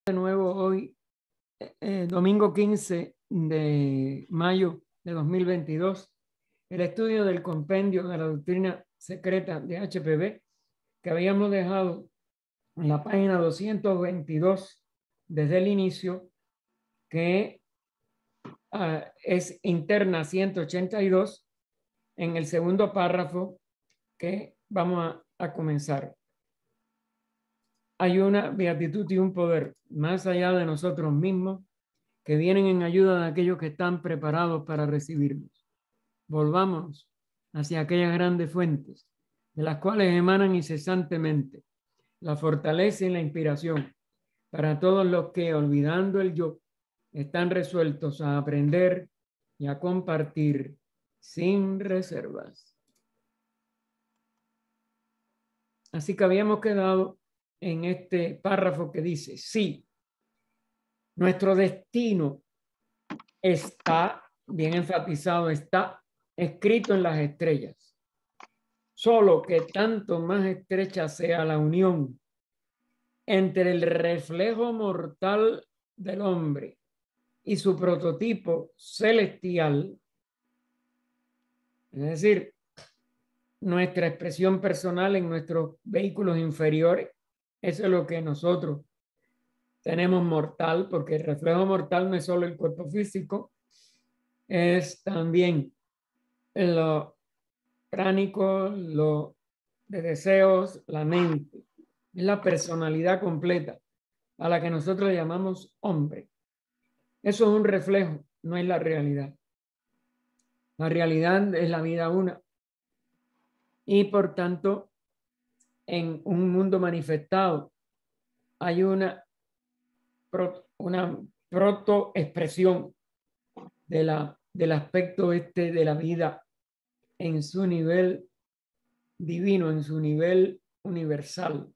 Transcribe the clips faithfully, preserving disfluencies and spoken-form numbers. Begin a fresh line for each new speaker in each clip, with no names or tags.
De nuevo hoy, eh, domingo quince de mayo de dos mil veintidós, el estudio del compendio de la doctrina secreta de H P B que habíamos dejado en la página doscientos veintidós desde el inicio, que uh, es interna ciento ochenta y dos, en el segundo párrafo que vamos a, a comenzar. Hay una beatitud y un poder más allá de nosotros mismos que vienen en ayuda de aquellos que están preparados para recibirnos. Volvamos hacia aquellas grandes fuentes de las cuales emanan incesantemente la fortaleza y la inspiración para todos los que, olvidando el yo, están resueltos a aprender y a compartir sin reservas. Así que habíamos quedado en este párrafo que dice: sí, nuestro destino está, bien enfatizado, está escrito en las estrellas. Solo que tanto más estrecha sea la unión entre el reflejo mortal del hombre y su prototipo celestial, es decir, nuestra expresión personal en nuestros vehículos inferiores, eso es lo que nosotros tenemos mortal, porque el reflejo mortal no es solo el cuerpo físico, es también lo pránico, lo de deseos, la mente. Es la personalidad completa a la que nosotros llamamos hombre. Eso es un reflejo, no es la realidad. La realidad es la vida una. Y por tanto, en un mundo manifestado hay una, una protoexpresión de la, del aspecto este de la vida en su nivel divino, en su nivel universal.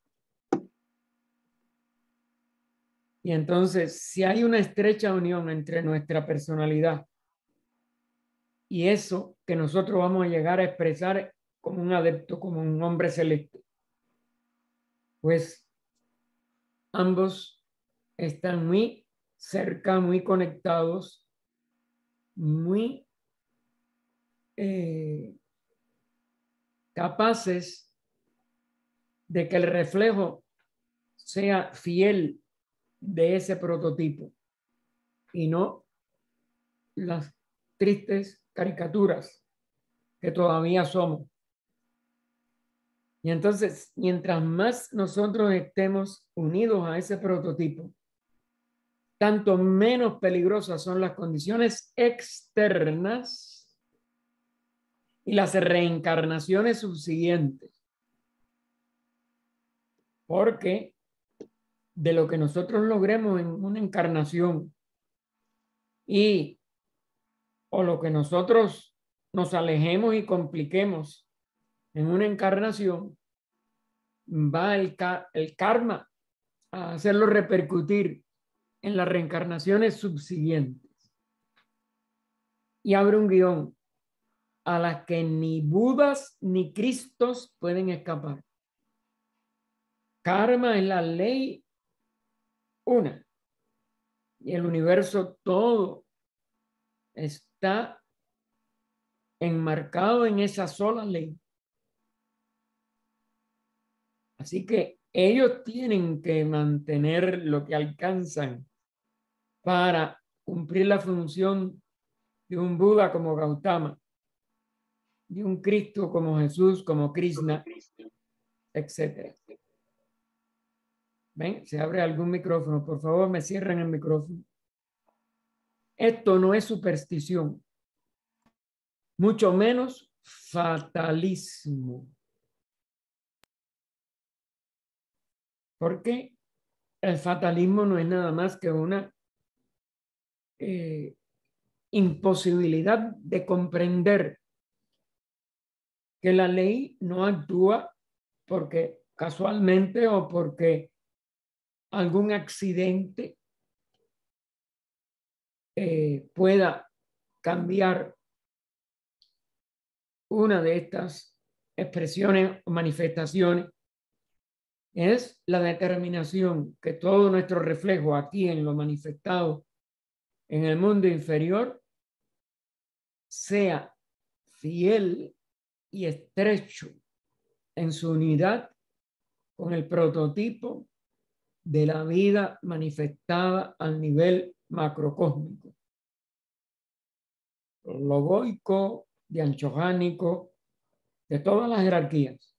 Y entonces, si hay una estrecha unión entre nuestra personalidad y eso que nosotros vamos a llegar a expresar como un adepto, como un hombre celeste, pues ambos están muy cerca, muy conectados, muy eh, capaces de que el reflejo sea fiel de ese prototipo y no las tristes caricaturas que todavía somos. Y entonces, mientras más nosotros estemos unidos a ese prototipo, tanto menos peligrosas son las condiciones externas y las reencarnaciones subsiguientes. Porque de lo que nosotros logremos en una encarnación y o lo que nosotros nos alejemos y compliquemos en una encarnación, va el, el karma a hacerlo repercutir en las reencarnaciones subsiguientes. Y abre un guión a las que ni Budas ni Cristos pueden escapar. Karma es la ley una. Y el universo todo está enmarcado en esa sola ley. Así que ellos tienen que mantener lo que alcanzan para cumplir la función de un Buda como Gautama, de un Cristo como Jesús, como Krishna, etcétera. ¿Ven? Se abre algún micrófono. Por favor, me cierren el micrófono. Esto no es superstición, mucho menos fatalismo. Porque el fatalismo no es nada más que una eh, imposibilidad de comprender que la ley no actúa porque casualmente o porque algún accidente eh, pueda cambiar una de estas expresiones o manifestaciones es la determinación que todo nuestro reflejo aquí en lo manifestado en el mundo inferior sea fiel y estrecho en su unidad con el prototipo de la vida manifestada al nivel macrocósmico, logoico, dianchojánico, de todas las jerarquías.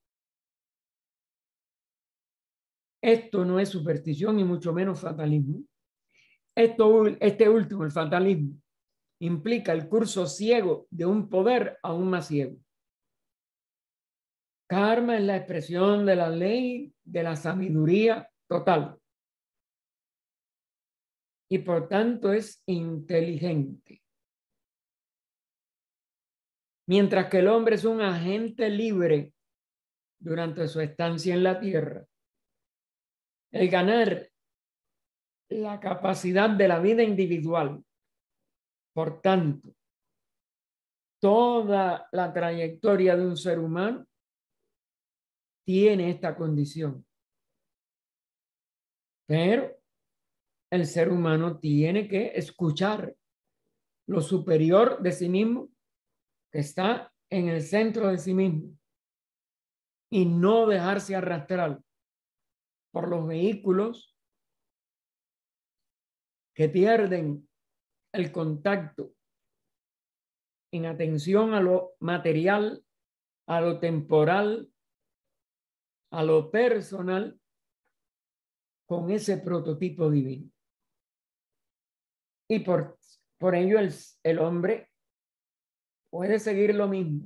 Esto no es superstición y mucho menos fatalismo. Esto, este último, el fatalismo, implica el curso ciego de un poder aún más ciego. Karma es la expresión de la ley de la sabiduría total y por tanto es inteligente. Mientras que el hombre es un agente libre durante su estancia en la tierra, el ganar la capacidad de la vida individual, por tanto, toda la trayectoria de un ser humano tiene esta condición. Pero el ser humano tiene que escuchar lo superior de sí mismo, que está en el centro de sí mismo, y no dejarse arrastrar por los vehículos que pierden el contacto en atención a lo material, a lo temporal, a lo personal, con ese prototipo divino. Y por, por ello el, el hombre puede seguir lo mismo.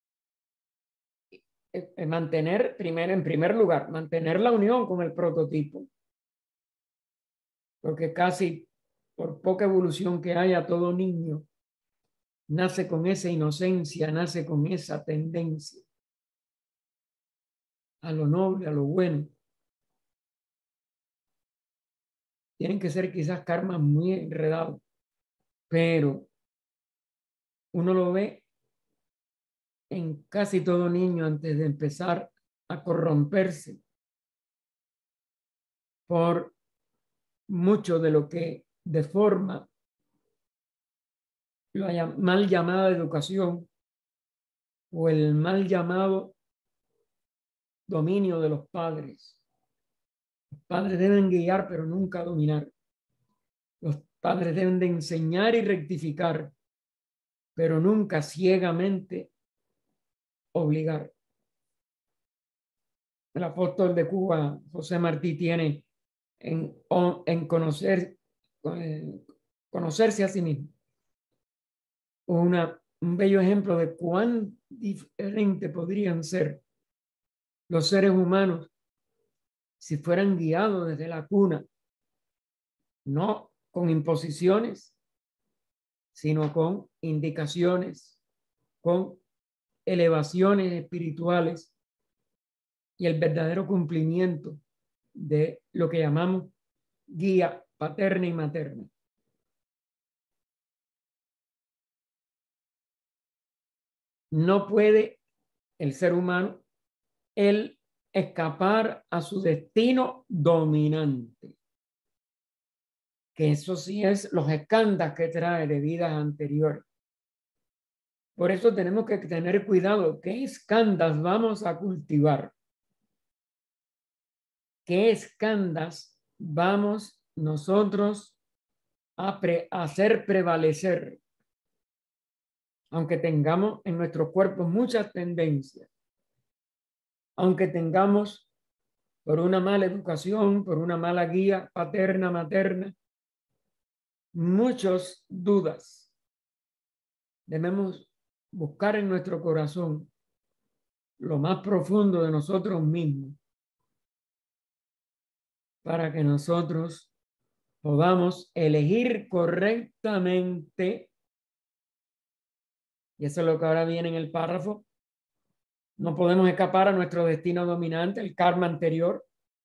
Mantener, primero, en primer lugar, mantener la unión con el prototipo. Porque casi por poca evolución que haya, todo niño nace con esa inocencia, nace con esa tendencia a lo noble, a lo bueno. Tienen que ser quizás karmas muy enredados, pero uno lo ve en casi todo niño antes de empezar a corromperse por mucho de lo que deforma la mal llamada educación o el mal llamado dominio de los padres. Los padres deben guiar, pero nunca dominar. Los padres deben de enseñar y rectificar, pero nunca ciegamente obligar. El apóstol de Cuba, José Martí, tiene en, en conocer, en conocerse a sí mismo una, un bello ejemplo de cuán diferente podrían ser los seres humanos si fueran guiados desde la cuna, no con imposiciones, sino con indicaciones, con elevaciones espirituales y el verdadero cumplimiento de lo que llamamos guía paterna y materna. No puede el ser humano el escapar a su destino dominante, que eso sí es los escándalos que trae de vidas anteriores. Por eso tenemos que tener cuidado. ¿Qué escándalos vamos a cultivar? ¿Qué escándalos vamos nosotros a, pre, a hacer prevalecer? Aunque tengamos en nuestros cuerpos muchas tendencias, aunque tengamos por una mala educación, por una mala guía paterna, materna, muchas dudas, debemos buscar en nuestro corazón lo más profundo de nosotros mismos para que nosotros podamos elegir correctamente. Y eso es lo que ahora viene en el párrafo. No podemos escapar a nuestro destino dominante, el karma anterior,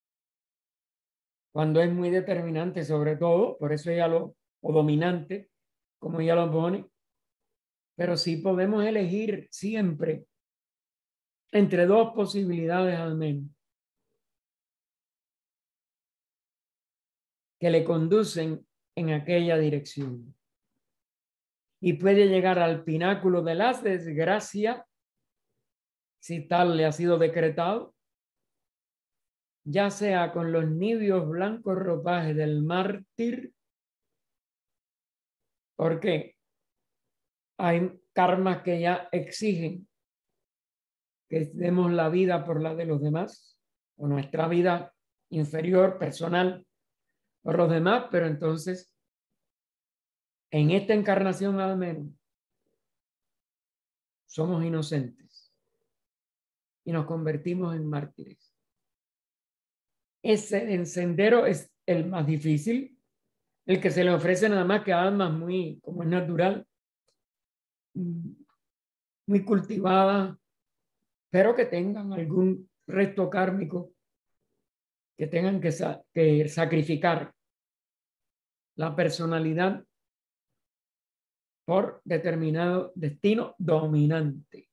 cuando es muy determinante sobre todo, por eso ya lo, o dominante, como ya lo pone, pero sí podemos elegir siempre entre dos posibilidades al menos. que le conducen en aquella dirección. Y puede llegar al pináculo de la desgracia, si tal le ha sido decretado, ya sea con los nibios blancos ropajes del mártir, porque hay karmas que ya exigen que demos la vida por la de los demás, o nuestra vida inferior, personal, por los demás, pero entonces, en esta encarnación al menos, somos inocentes y nos convertimos en mártires. Ese sendero es el más difícil, el que se le ofrece nada más que a almas muy, como es natural, muy cultivadas, pero que tengan algún resto kármico, que tengan que, sa que sacrificar la personalidad por determinado destino dominante.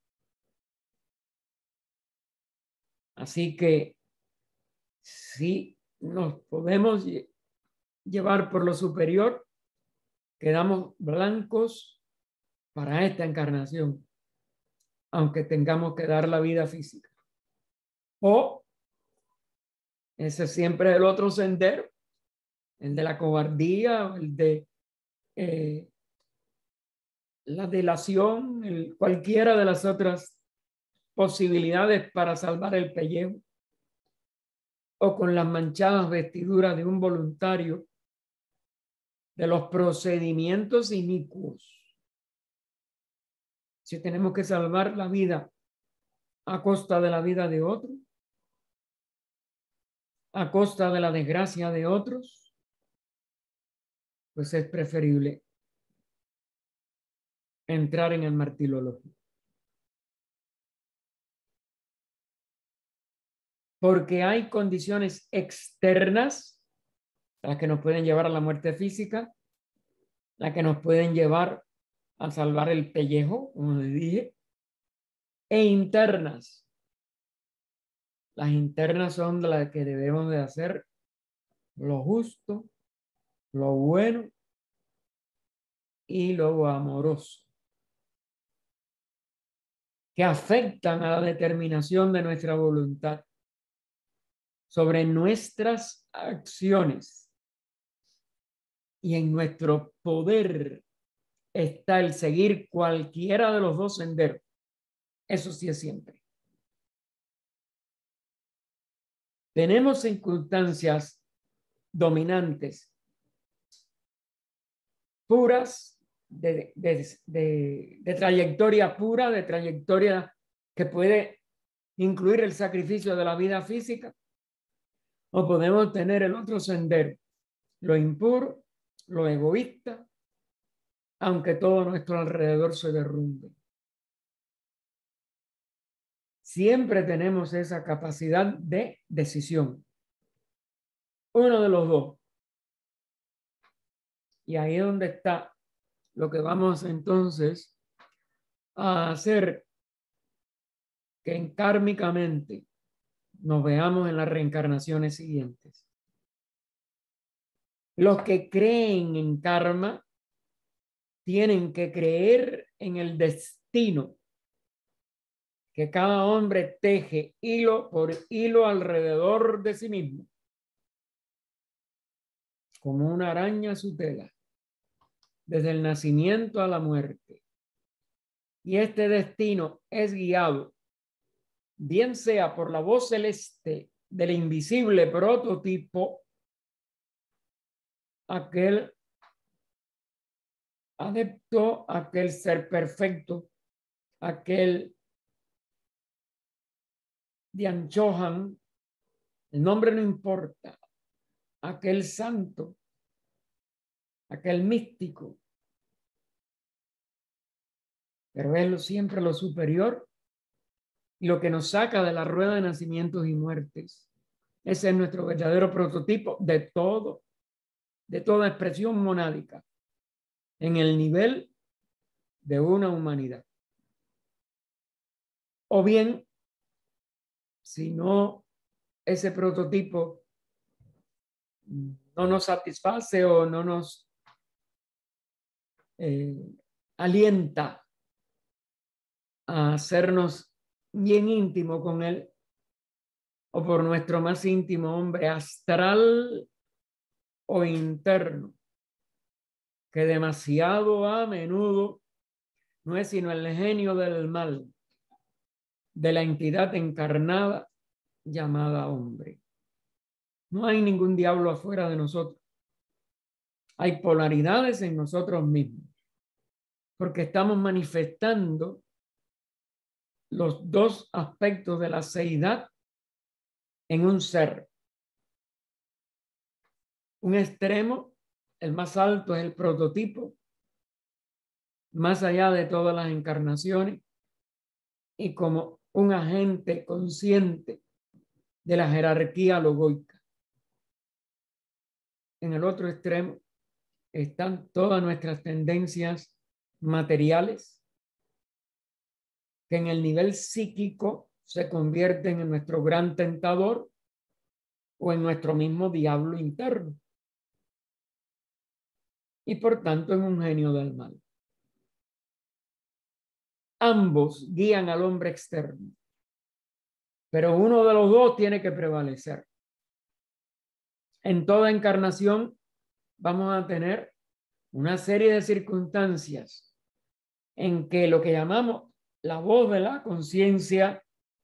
Así que si nos podemos llevar por lo superior, quedamos blancos para esta encarnación, aunque tengamos que dar la vida física. O ese siempre es el otro sendero, el de la cobardía, el de eh, la delación, el, cualquiera de las otras posibilidades para salvar el pellejo, o con las manchadas vestiduras de un voluntario de los procedimientos inicuos. Si tenemos que salvar la vida a costa de la vida de otro, a costa de la desgracia de otros, pues es preferible entrar en el martirologio. Porque hay condiciones externas, las que nos pueden llevar a la muerte física, las que nos pueden llevar a salvar el pellejo, como les dije, e internas. Las internas son de las que debemos de hacer lo justo, lo bueno y lo amoroso, que afectan a la determinación de nuestra voluntad sobre nuestras acciones. Y en nuestro poder está el seguir cualquiera de los dos senderos. Eso sí es siempre. Tenemos circunstancias dominantes, puras, de, de, de, de trayectoria pura, de trayectoria que puede incluir el sacrificio de la vida física, o podemos tener el otro sendero, lo impuro, lo egoísta, aunque todo nuestro alrededor se derrumbe. Siempre tenemos esa capacidad de decisión. Uno de los dos. Y ahí es donde está lo que vamos entonces a hacer, que enkármicamente nos veamos en las reencarnaciones siguientes. Los que creen en karma tienen que creer en el destino que cada hombre teje hilo por hilo alrededor de sí mismo, como una araña su tela, desde el nacimiento a la muerte. Y este destino es guiado, bien sea por la voz celeste del invisible prototipo, aquel adepto, aquel ser perfecto, aquel Dian Chohan, el nombre no importa, aquel santo, aquel místico, pero es lo, siempre lo superior y lo que nos saca de la rueda de nacimientos y muertes. Ese es nuestro verdadero prototipo de todo, de toda expresión monádica, en el nivel de una humanidad. O bien, si no, ese prototipo no nos satisface o no nos eh, alienta a hacernos bien íntimo con él, o por nuestro más íntimo hombre astral o interno, que demasiado a menudo no es sino el genio del mal, de la entidad encarnada llamada hombre. No hay ningún diablo afuera de nosotros. Hay polaridades en nosotros mismos, porque estamos manifestando los dos aspectos de la seidad en un ser. Un extremo, el más alto, es el prototipo, más allá de todas las encarnaciones, y como un agente consciente de la jerarquía logoica. En el otro extremo están todas nuestras tendencias materiales, que en el nivel psíquico se convierten en nuestro gran tentador o en nuestro mismo diablo interno, y por tanto en un genio del mal. Ambos guían al hombre externo, pero uno de los dos tiene que prevalecer. En toda encarnación vamos a tener una serie de circunstancias en que lo que llamamos la voz de la conciencia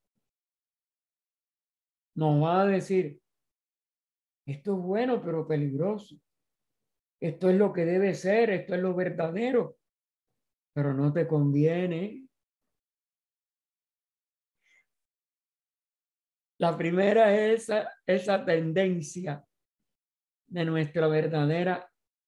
nos va a decir: esto es bueno pero peligroso, esto es lo que debe ser, esto es lo verdadero, pero no te conviene. La primera es esa, esa tendencia de nuestra verdadera,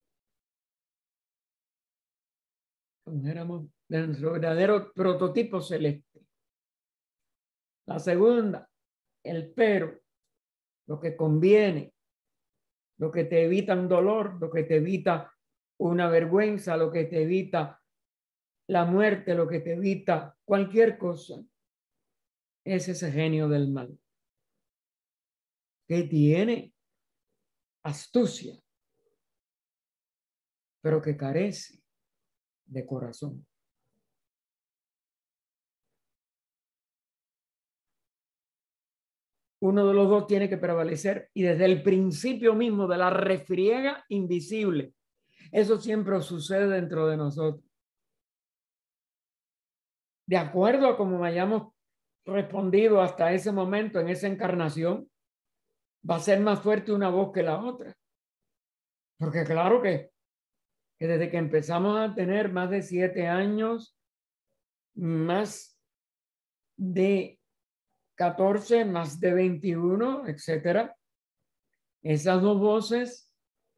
como éramos, de nuestro verdadero prototipo celeste. La segunda, el pero, lo que conviene, lo que te evita un dolor, lo que te evita una vergüenza, lo que te evita la muerte, lo que te evita cualquier cosa, es ese genio del mal, que tiene astucia, pero que carece de corazón. Uno de los dos tiene que prevalecer, y desde el principio mismo de la refriega invisible, eso siempre sucede dentro de nosotros. De acuerdo a cómo hayamos respondido hasta ese momento en esa encarnación, va a ser más fuerte una voz que la otra. Porque claro que, que desde que empezamos a tener más de siete años, más de catorce, más de veintiuno, etcétera, esas dos voces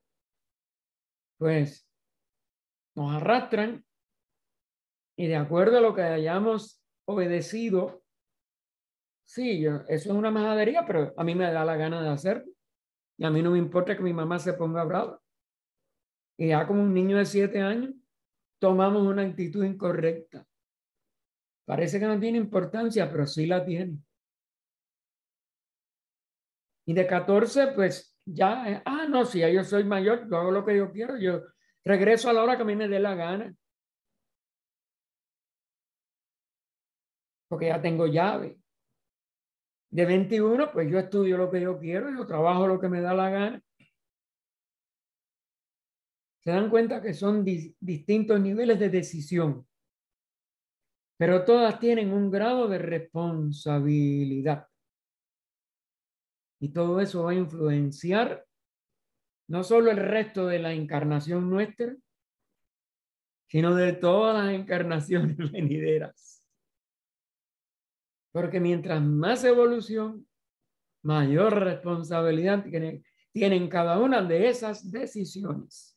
pues nos arrastran, y de acuerdo a lo que hayamos obedecido, sí, yo, eso es una majadería, pero a mí me da la gana de hacerlo, y a mí no me importa que mi mamá se ponga brava. Y ya como un niño de siete años tomamos una actitud incorrecta. Parece que no tiene importancia, pero sí la tiene. Y de catorce, pues ya, eh, ah, no, si ya yo soy mayor, yo hago lo que yo quiero, yo regreso a la hora que a mí me dé la gana, porque ya tengo llave. De veintiuno, pues yo estudio lo que yo quiero, yo trabajo lo que me da la gana. Se dan cuenta que son di- distintos niveles de decisión, pero todas tienen un grado de responsabilidad. Y todo eso va a influenciar no solo el resto de la encarnación nuestra, sino de todas las encarnaciones venideras. Porque mientras más evolución, mayor responsabilidad tienen, tienen cada una de esas decisiones.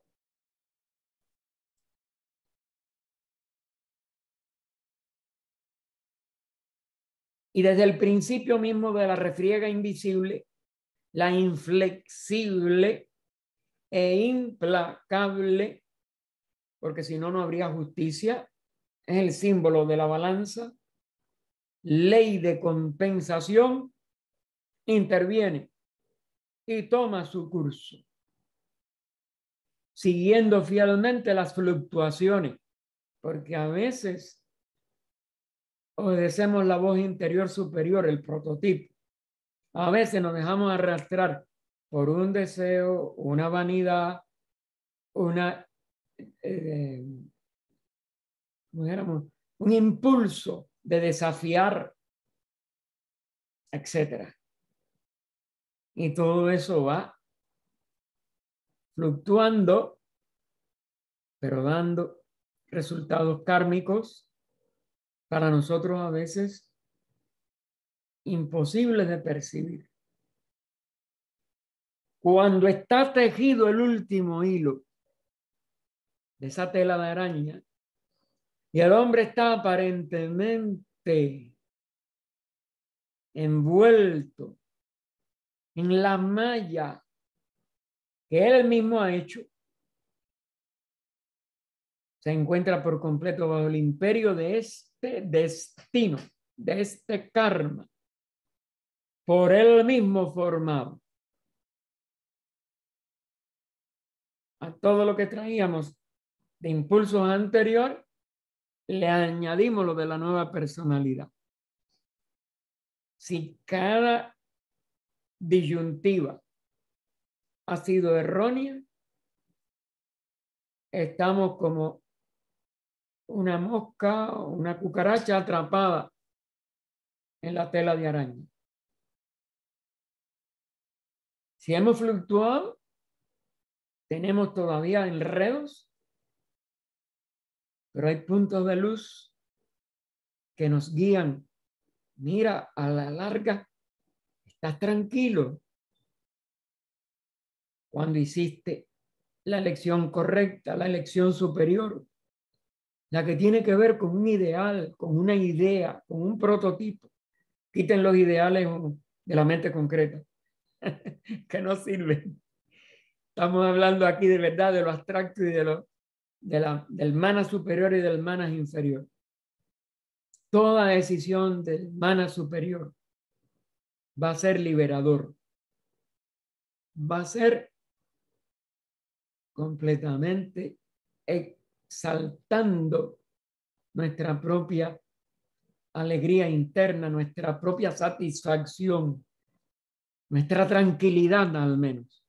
Y desde el principio mismo de la refriega invisible, la inflexible e implacable, porque si no, no habría justicia, es el símbolo de la balanza, ley de compensación, interviene y toma su curso. siguiendo fielmente las fluctuaciones, porque a veces obedecemos la voz interior superior, el prototipo. A veces nos dejamos arrastrar por un deseo, una vanidad, una, eh, ¿cómo dijéramos? Un impulso de desafiar, etcétera. Y todo eso va fluctuando, pero dando resultados kármicos para nosotros a veces imposibles de percibir. Cuando está tejido el último hilo de esa tela de araña y el hombre está aparentemente envuelto en la malla que él mismo ha hecho, se encuentra por completo bajo el imperio de este destino, de este karma, por él mismo formado. A todo lo que traíamos de impulsos anteriores, le añadimos lo de la nueva personalidad. Si cada disyuntiva ha sido errónea, estamos como una mosca o una cucaracha atrapada en la tela de araña. Si hemos fluctuado, tenemos todavía enredos, pero hay puntos de luz que nos guían. Mira, a la larga, estás tranquilo cuando hiciste la elección correcta, la elección superior, la que tiene que ver con un ideal, con una idea, con un prototipo. Quiten los ideales de la mente concreta, que no sirven. Estamos hablando aquí de verdad de lo abstracto y de lo, de la, del mana superior y del mana inferior. Toda decisión del mana superior va a ser liberador. Va a ser completamente exaltando nuestra propia alegría interna, nuestra propia satisfacción, nuestra tranquilidad al menos.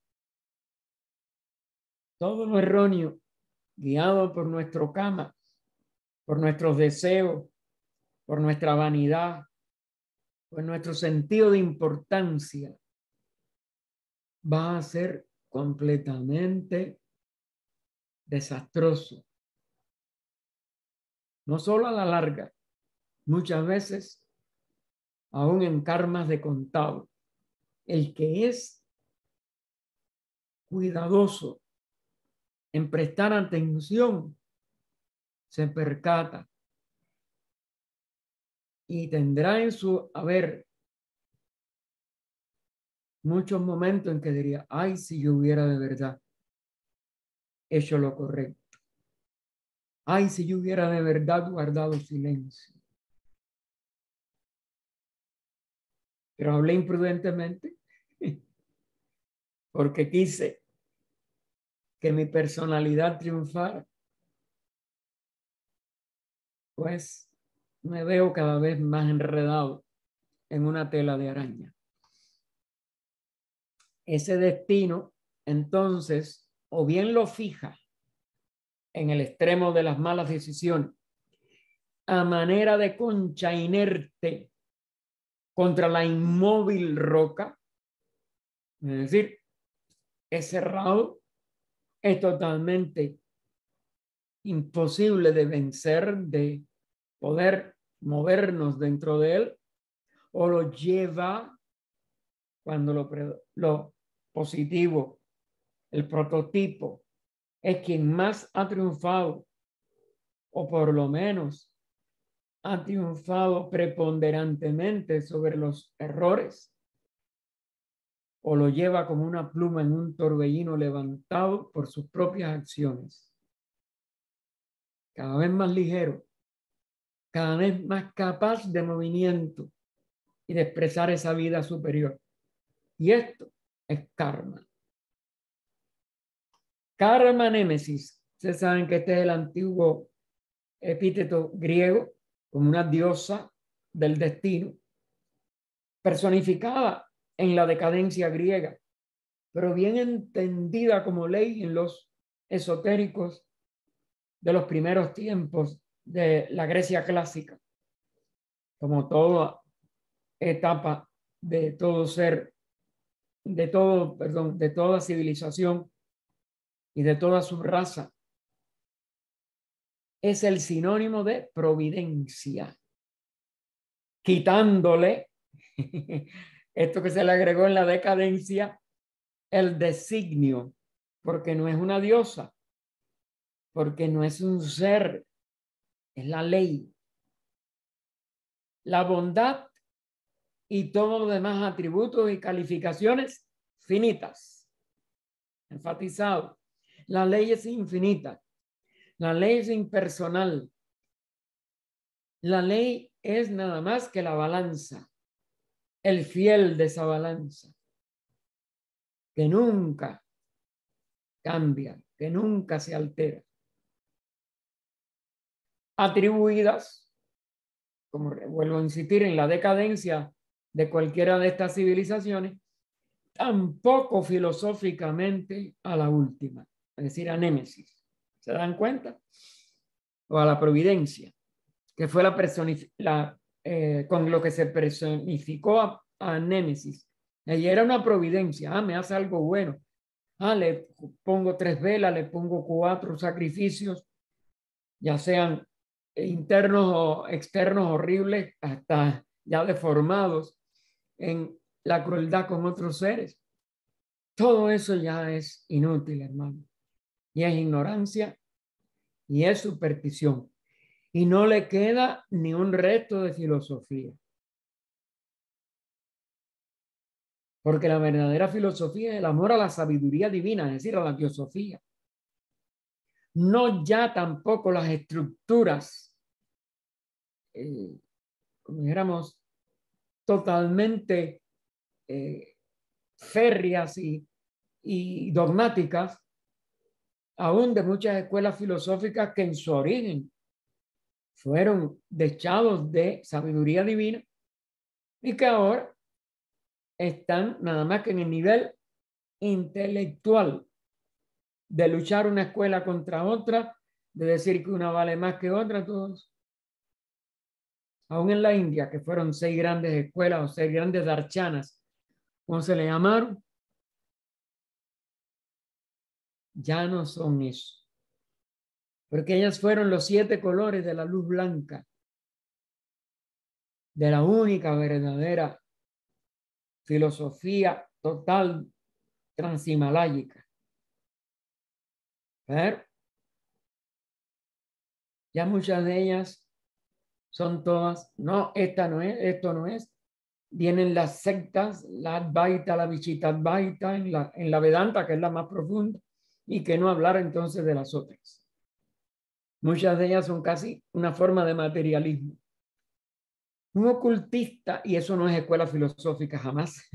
Todo lo erróneo, guiado por nuestro karma, por nuestros deseos, por nuestra vanidad, por nuestro sentido de importancia, va a ser completamente desastroso. No solo a la larga, muchas veces aún en karmas de contado. El que es cuidadoso en prestar atención se percata y tendrá en su haber muchos momentos en que diría, ay, si yo hubiera de verdad hecho lo correcto. Ay, si yo hubiera de verdad guardado silencio. Pero hablé imprudentemente porque quise que mi personalidad triunfara. Pues me veo cada vez más enredado en una tela de araña. Ese destino, entonces, o bien lo fija en el extremo de las malas decisiones, a manera de concha inerte contra la inmóvil roca, es decir, es cerrado, es totalmente imposible de vencer, de poder movernos dentro de él, o lo lleva cuando lo, lo positivo, el prototipo, es quien más ha triunfado, o por lo menos ha triunfado preponderantemente sobre los errores, o lo lleva como una pluma en un torbellino levantado por sus propias acciones. Cada vez más ligero, cada vez más capaz de movimiento y de expresar esa vida superior. Y esto es karma. Karma némesis. Ustedes saben que este es el antiguo epíteto griego, como una diosa del destino, personificada en la decadencia griega, pero bien entendida como ley en los esotéricos de los primeros tiempos de la Grecia clásica, como toda etapa de todo ser, de todo, perdón, de toda civilización y de toda su raza. Es el sinónimo de providencia, quitándole esto que se le agregó en la decadencia, el designio, porque no es una diosa, porque no es un ser, es la ley. La bondad y todos los demás atributos y calificaciones finitas. Enfatizado. La ley es infinita. La ley es impersonal. La ley es nada más que la balanza, el fiel de esa balanza, que nunca cambia, que nunca se altera. Atribuidas, como vuelvo a insistir, en la decadencia de cualquiera de estas civilizaciones, tampoco filosóficamente a la última, es decir, a Némesis. ¿Se dan cuenta? O a la providencia, que fue la la, eh, con lo que se personificó a, a Némesis. Ella era una providencia. Ah, me hace algo bueno. Ah, le pongo tres velas, le pongo cuatro sacrificios, ya sean internos o externos horribles, hasta ya deformados en la crueldad con otros seres. Todo eso ya es inútil, hermano. Y es ignorancia y es superstición. Y no le queda ni un resto de filosofía. Porque la verdadera filosofía es el amor a la sabiduría divina, es decir, a la teosofía. No ya tampoco las estructuras, eh, como dijéramos, totalmente eh, férreas y, y dogmáticas, aún de muchas escuelas filosóficas que en su origen fueron dechados de sabiduría divina y que ahora están nada más que en el nivel intelectual de luchar una escuela contra otra, de decir que una vale más que otra, todos. Aún en la India, que fueron seis grandes escuelas o seis grandes darchanas, ¿cómo se le llamaron? Ya no son eso. Porque ellas fueron los siete colores de la luz blanca, de la única verdadera filosofía total transhimaláyica. Pero ya muchas de ellas son todas, no, esta no es, esto no es. Vienen las sectas, la Advaita, la Vichitadvaita, en la, en la Vedanta, que es la más profunda, y que no hablar entonces de las otras. Muchas de ellas son casi una forma de materialismo. Un ocultista, y eso no es escuela filosófica jamás,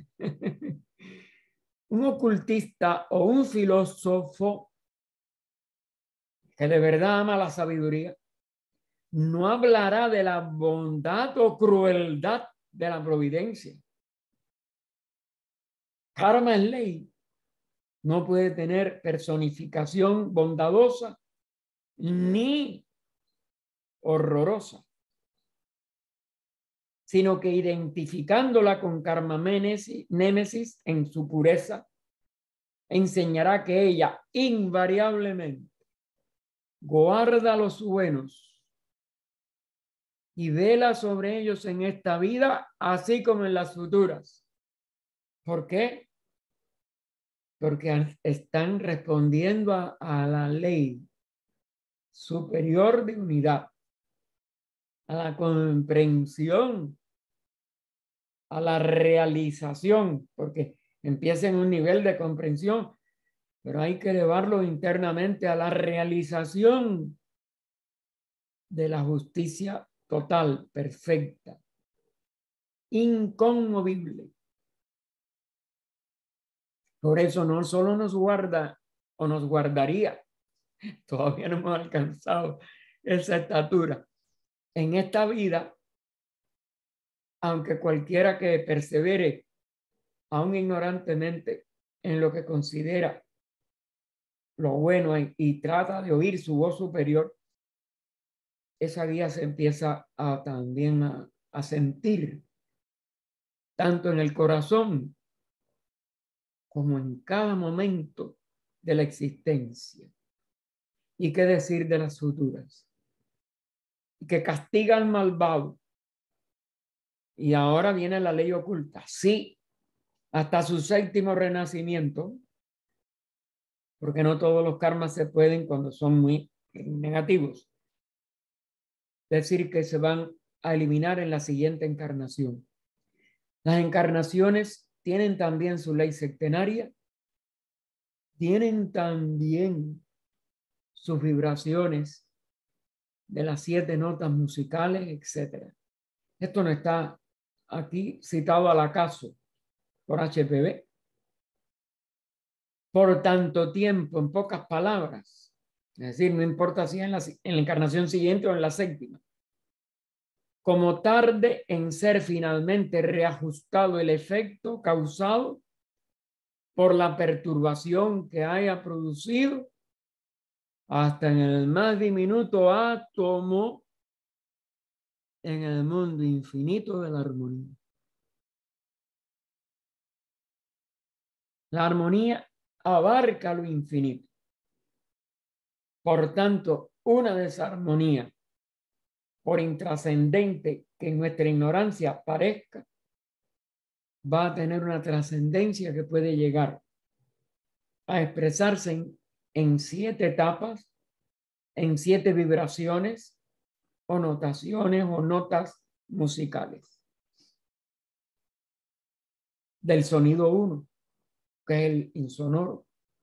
un ocultista o un filósofo que de verdad ama la sabiduría, no hablará de la bondad o crueldad de la providencia. Karma es ley. No puede tener personificación bondadosa ni horrorosa, sino que identificándola con karma némesis en su pureza, enseñará que ella invariablemente guarda los buenos y vela sobre ellos en esta vida, así como en las futuras. ¿Por qué? Porque están respondiendo a, a la ley superior de unidad, a la comprensión, a la realización, porque empieza en un nivel de comprensión, pero hay que elevarlo internamente a la realización de la justicia total, perfecta, inconmovible. Por eso no solo nos guarda o nos guardaría. Todavía no hemos alcanzado esa estatura. En esta vida, aunque cualquiera que persevere, aún ignorantemente, en lo que considera lo bueno y, y trata de oír su voz superior, esa guía se empieza a también a, a sentir, tanto en el corazón como en cada momento de la existencia. ¿Y qué decir de las futuras? Que castiga al malvado. Y ahora viene la ley oculta. Sí, hasta su séptimo renacimiento, porque no todos los karmas se pueden cuando son muy negativos. Es decir, que se van a eliminar en la siguiente encarnación. Las encarnaciones tienen también su ley septenaria, tienen también sus vibraciones de las siete notas musicales, etcétera. Esto no está aquí citado al acaso por H P B. Por tanto tiempo, en pocas palabras, es decir, no importa si en la, en la encarnación siguiente o en la séptima, como tarde en ser finalmente reajustado el efecto causado por la perturbación que haya producido hasta en el más diminuto átomo en el mundo infinito de la armonía. La armonía abarca lo infinito. Por tanto, una desarmonía, por intrascendente que en nuestra ignorancia parezca, va a tener una trascendencia que puede llegar a expresarse en, en siete etapas, en siete vibraciones o notaciones o notas musicales. Del sonido uno, que es el insonoro.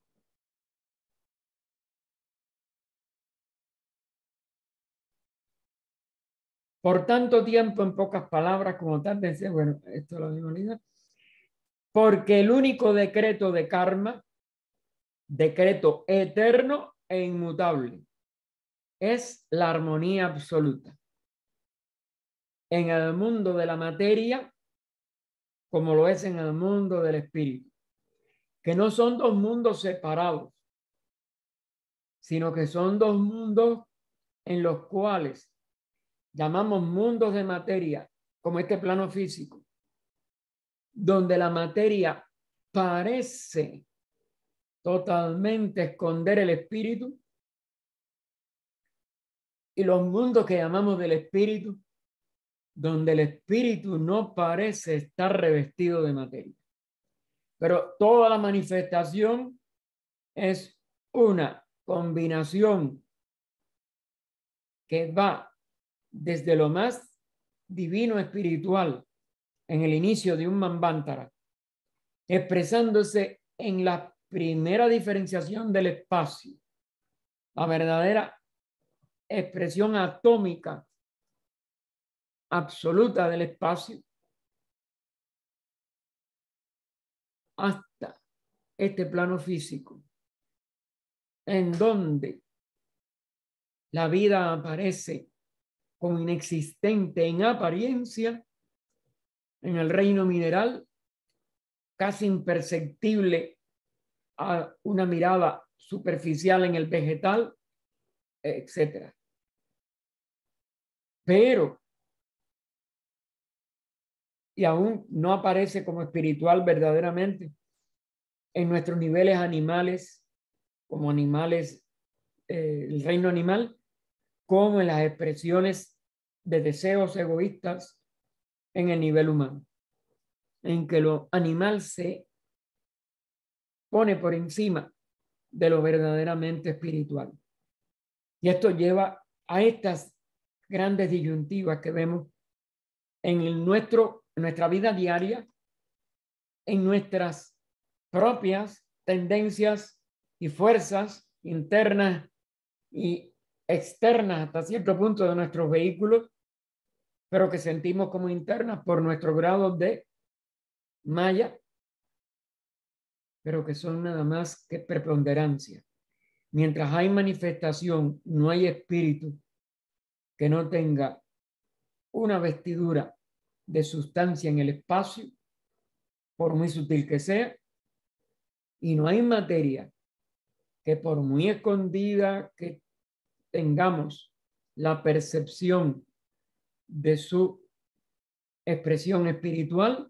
Por tanto tiempo, en pocas palabras, como tal, decía, bueno, esto lo mismo olvidar, porque el único decreto de karma, decreto eterno e inmutable, es la armonía absoluta. En el mundo de la materia, como lo es en el mundo del espíritu, que no son dos mundos separados, sino que son dos mundos en los cuales llamamos mundos de materia, como este plano físico, donde la materia parece totalmente esconder el espíritu, y los mundos que llamamos del espíritu, donde el espíritu no parece estar revestido de materia. Pero toda la manifestación es una combinación que va desde lo más divino espiritual en el inicio de un Manvantara, expresándose en la primera diferenciación del espacio, la verdadera expresión atómica absoluta del espacio, hasta este plano físico, en donde la vida aparece como inexistente en apariencia, en el reino mineral, casi imperceptible a una mirada superficial en el vegetal, etcétera. Pero, y aún no aparece como espiritual verdaderamente en nuestros niveles animales, como animales, eh, el reino animal, como en las expresiones de deseos egoístas en el nivel humano, en que lo animal se pone por encima de lo verdaderamente espiritual. Y esto lleva a estas grandes disyuntivas que vemos en el nuestro, nuestra vida diaria, en nuestras propias tendencias y fuerzas internas y externas hasta cierto punto de nuestros vehículos, pero que sentimos como internas por nuestro grado de maya, pero que son nada más que preponderancia. Mientras hay manifestación, no hay espíritu que no tenga una vestidura de sustancia en el espacio, por muy sutil que sea, y no hay materia que por muy escondida que tengamos la percepción de su expresión espiritual,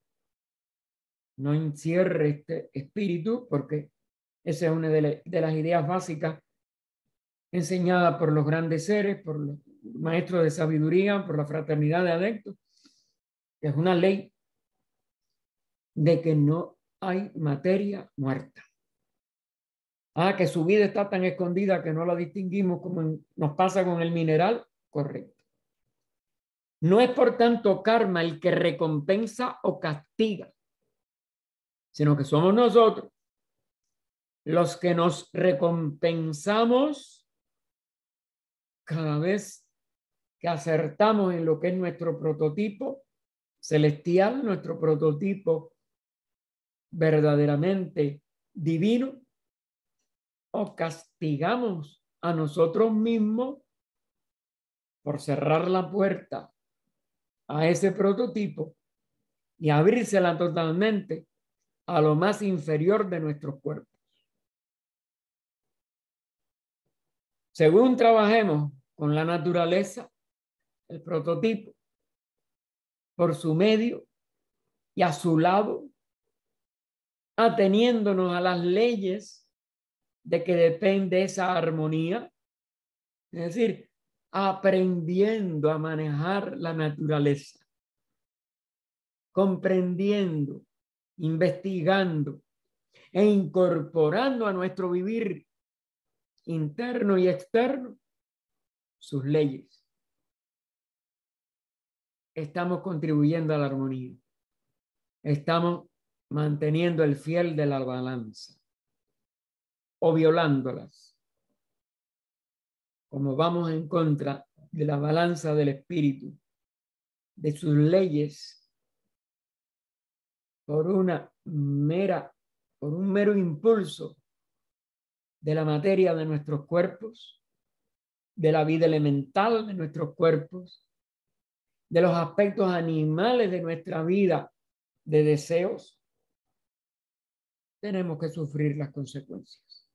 no encierre este espíritu, porque esa es una de, la, de las ideas básicas enseñadas por los grandes seres, por los maestros de sabiduría, por la fraternidad de adeptos, que es una ley de que no hay materia muerta. Ah, que su vida está tan escondida que no la distinguimos como en, nos pasa con el mineral, correcto. No es por tanto karma el que recompensa o castiga, sino que somos nosotros los que nos recompensamos cada vez que acertamos en lo que es nuestro prototipo celestial, nuestro prototipo verdaderamente divino, o castigamos a nosotros mismos por cerrar la puerta a ese prototipo y abrírsela totalmente a lo más inferior de nuestros cuerpos. Según trabajemos con la naturaleza, el prototipo, por su medio y a su lado, ateniéndonos a las leyes de que depende esa armonía, es decir, aprendiendo a manejar la naturaleza, comprendiendo, investigando e incorporando a nuestro vivir interno y externo sus leyes. Estamos contribuyendo a la armonía. Estamos manteniendo el fiel de la balanza o violándolas. Como vamos en contra de la balanza del espíritu, de sus leyes, por una mera, por un mero impulso de la materia de nuestros cuerpos, de la vida elemental de nuestros cuerpos, de los aspectos animales de nuestra vida, de deseos, tenemos que sufrir las consecuencias.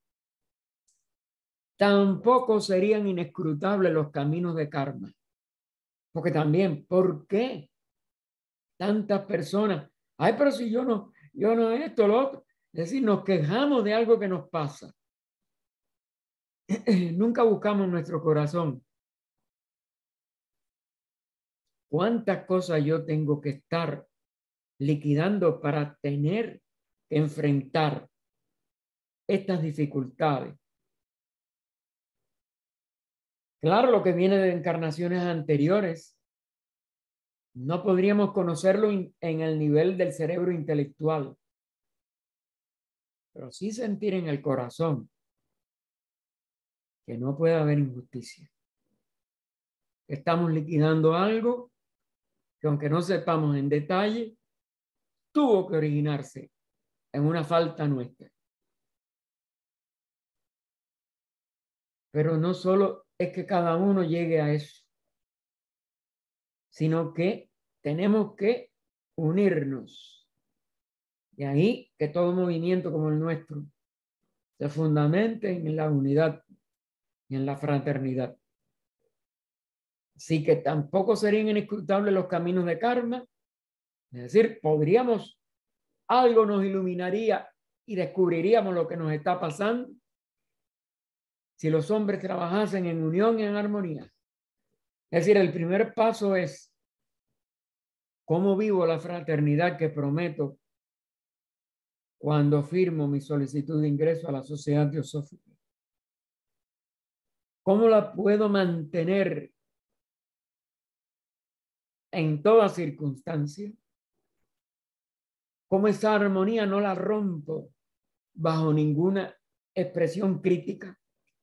Tampoco serían inescrutables los caminos de karma, porque también, ¿por qué tantas personas? Ay, pero si yo no, yo no esto, lo otro. Es decir, nos quejamos de algo que nos pasa. Nunca buscamos nuestro corazón. ¿Cuántas cosas yo tengo que estar liquidando para tener que enfrentar estas dificultades? Claro, lo que viene de encarnaciones anteriores, no podríamos conocerlo en el nivel del cerebro intelectual, pero sí sentir en el corazón que no puede haber injusticia. Estamos liquidando algo que, aunque no sepamos en detalle, tuvo que originarse en una falta nuestra. Pero no solo es que cada uno llegue a eso, sino que tenemos que unirnos. De ahí que todo movimiento como el nuestro se fundamente en la unidad y en la fraternidad. Así que tampoco serían inescrutables los caminos de karma. Es decir, podríamos, algo nos iluminaría y descubriríamos lo que nos está pasando si los hombres trabajasen en unión y en armonía. Es decir, el primer paso es cómo vivo la fraternidad que prometo cuando firmo mi solicitud de ingreso a la Sociedad Teosófica. ¿Cómo la puedo mantener en toda circunstancia? ¿Cómo esa armonía no la rompo bajo ninguna expresión crítica?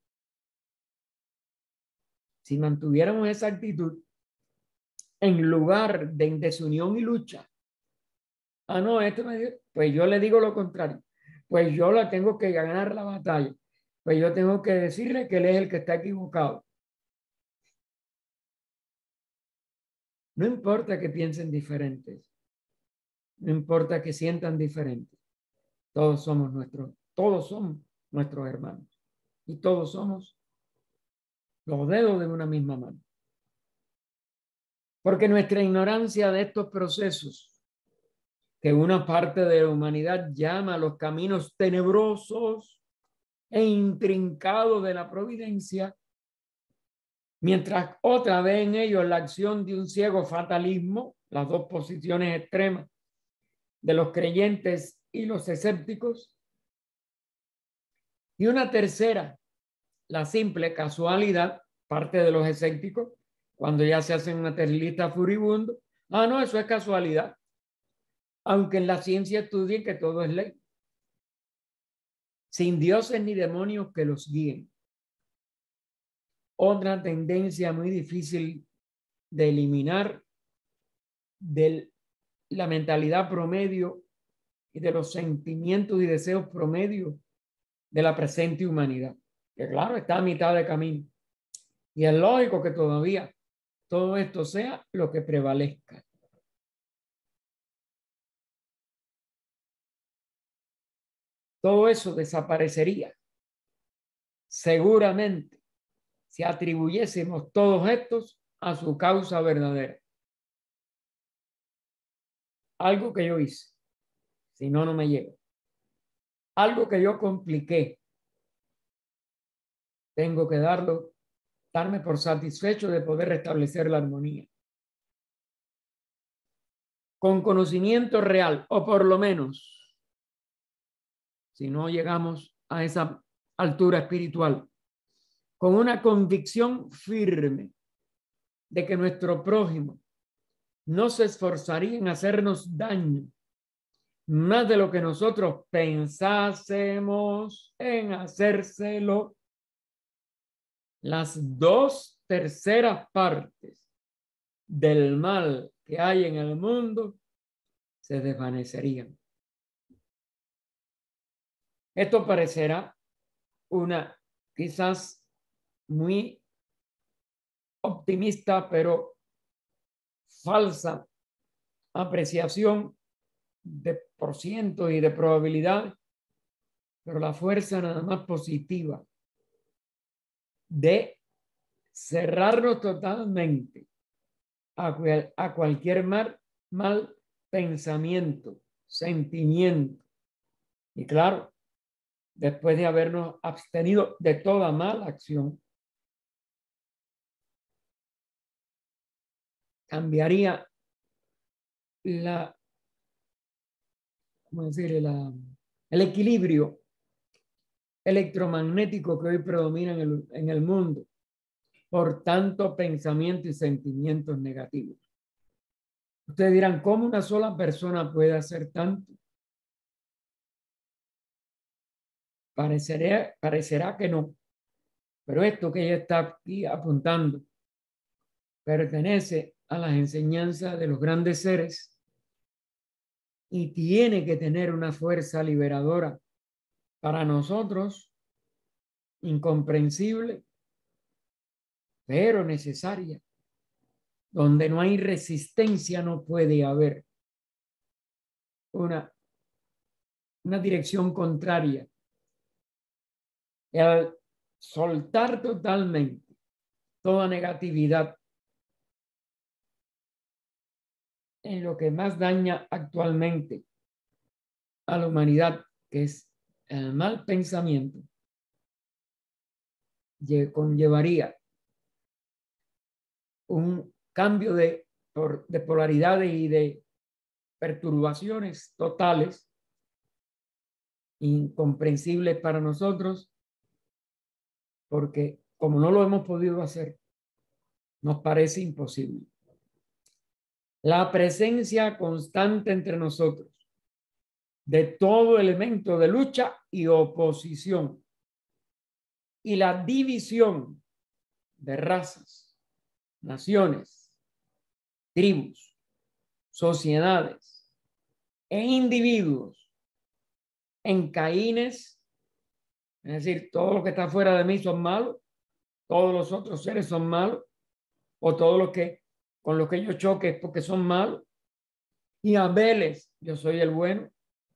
Si mantuviéramos esa actitud, en lugar de desunión y lucha, ah, no, esto me, pues yo le digo lo contrario. pues yo la tengo que ganar la batalla. Pues yo tengo que decirle que él es el que está equivocado. No importa que piensen diferentes. No importa que sientan diferentes. Todos somos nuestros, todos somos nuestros hermanos. Y todos somos los dedos de una misma mano. Porque nuestra ignorancia de estos procesos, que una parte de la humanidad llama los caminos tenebrosos e intrincados de la providencia, mientras otra ve en ellos la acción de un ciego fatalismo, las dos posiciones extremas de los creyentes y los escépticos, y una tercera, la simple casualidad, parte de los escépticos, cuando ya se hacen materialistas furibundos, ah, no, eso es casualidad, aunque en la ciencia estudien que todo es ley, sin dioses ni demonios que los guíen. Otra tendencia muy difícil de eliminar de la mentalidad promedio y de los sentimientos y deseos promedio de la presente humanidad, que claro, está a mitad de camino. Y es lógico que todavía todo esto sea lo que prevalezca. Todo eso desaparecería seguramente si atribuyésemos todos estos a su causa verdadera. Algo que yo hice, si no, no me llego. Algo que yo compliqué, tengo que darlo, darme por satisfecho de poder restablecer la armonía. Con conocimiento real, o por lo menos, si no llegamos a esa altura espiritual, con una convicción firme de que nuestro prójimo no se esforzaría en hacernos daño más de lo que nosotros pensásemos en hacérselo, las dos terceras partes del mal que hay en el mundo se desvanecerían. Esto parecerá una quizás muy optimista, pero falsa apreciación de por ciento y de probabilidad, pero la fuerza nada más positiva de cerrarnos totalmente a, cual, a cualquier mal, mal pensamiento, sentimiento. Y claro, después de habernos abstenido de toda mala acción, cambiaría la, ¿cómo decir? La, el equilibrio electromagnético que hoy predomina en el, en el mundo por tanto pensamiento y sentimientos negativos. Ustedes dirán, ¿cómo una sola persona puede hacer tanto? Parecerá, parecerá que no, pero esto que ella está aquí apuntando pertenece a las enseñanzas de los grandes seres y tiene que tener una fuerza liberadora para nosotros, incomprensible, pero necesaria. Donde no hay resistencia no puede haber una, una dirección contraria. El soltar totalmente toda negatividad en lo que más daña actualmente a la humanidad, que es el mal pensamiento, conllevaría un cambio de, de polaridades y de perturbaciones totales, incomprensibles para nosotros, porque como no lo hemos podido hacer, nos parece imposible. La presencia constante entre nosotros de todo elemento de lucha y oposición y la división de razas, naciones, tribus, sociedades e individuos en Caínes, es decir, todo lo que está fuera de mí son malos, todos los otros seres son malos, o todo lo que con lo que yo choque es porque son malos, y Abeles, yo soy el bueno,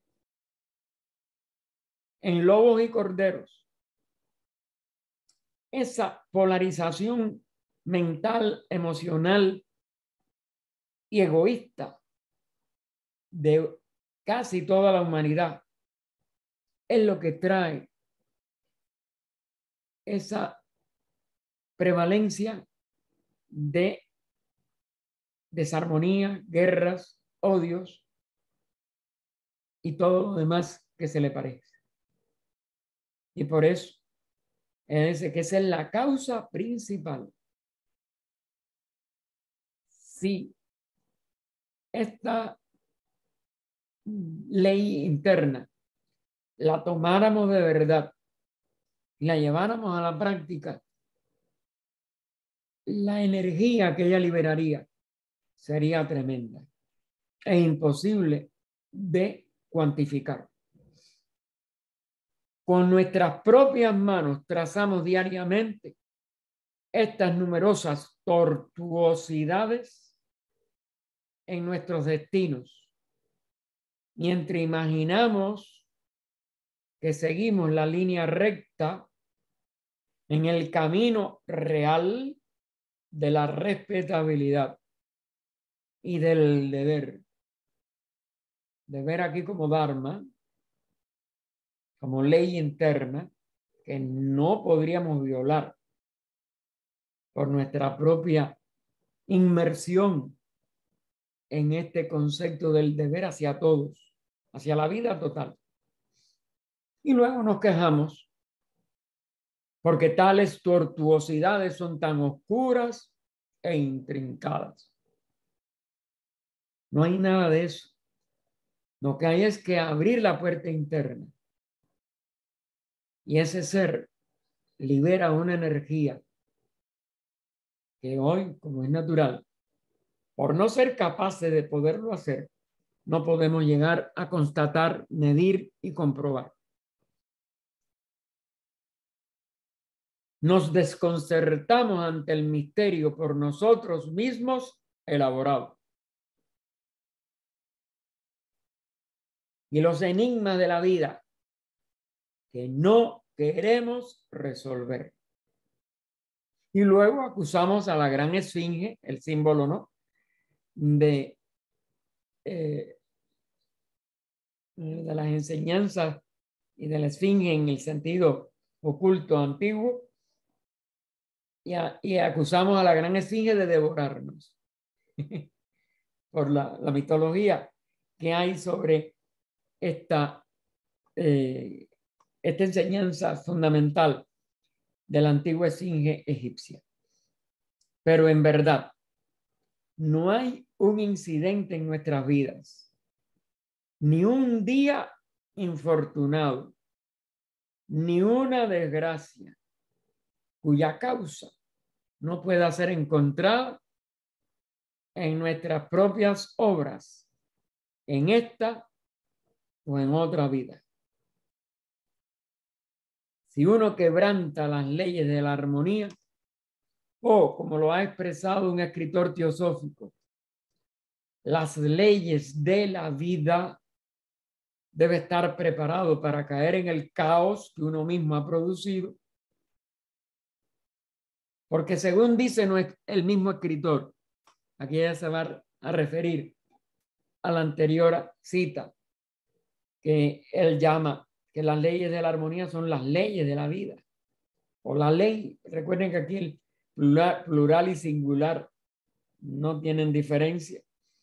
en lobos y corderos. Esa polarización mental, emocional y egoísta de casi toda la humanidad es lo que trae esa prevalencia de desarmonía, guerras, odios y todo lo demás que se le parece. Y por eso él dice que esa es la causa principal. Si esta ley interna la tomáramos de verdad y la lleváramos a la práctica, la energía que ella liberaría sería tremenda e imposible de cuantificar. Con nuestras propias manos trazamos diariamente estas numerosas tortuosidades en nuestros destinos, mientras imaginamos que seguimos la línea recta en el camino real de la respetabilidad y del deber. Deber aquí como dharma, como ley interna, que no podríamos violar por nuestra propia inmersión en este concepto del deber hacia todos, hacia la vida total. Y luego nos quejamos porque tales tortuosidades son tan oscuras e intrincadas. No hay nada de eso. Lo que hay es que abrir la puerta interna. Y ese ser libera una energía que hoy, como es natural, por no ser capaces de poderlo hacer, no podemos llegar a constatar, medir y comprobar. Nos desconcertamos ante el misterio por nosotros mismos elaborado. Y los enigmas de la vida que no queremos resolver. Y luego acusamos a la gran esfinge, el símbolo, ¿no?, de, eh, de las enseñanzas y de la esfinge en el sentido oculto antiguo, y, a, y acusamos a la gran esfinge de devorarnos por la, la mitología que hay sobre esta, eh, esta enseñanza fundamental de la antigua esfinge egipcia. Pero en verdad, no hay un incidente en nuestras vidas, ni un día infortunado, ni una desgracia cuya causa no pueda ser encontrada en nuestras propias obras, en esta o en otra vida. Si uno quebranta las leyes de la armonía, o como lo ha expresado un escritor teosófico, las leyes de la vida, debe estar preparado para caer en el caos que uno mismo ha producido. Porque según dice el mismo escritor, aquí ya se va a referir a la anterior cita, que él llama que las leyes de la armonía son las leyes de la vida. O la ley, recuerden que aquí el plural, plural y singular no tienen diferencia.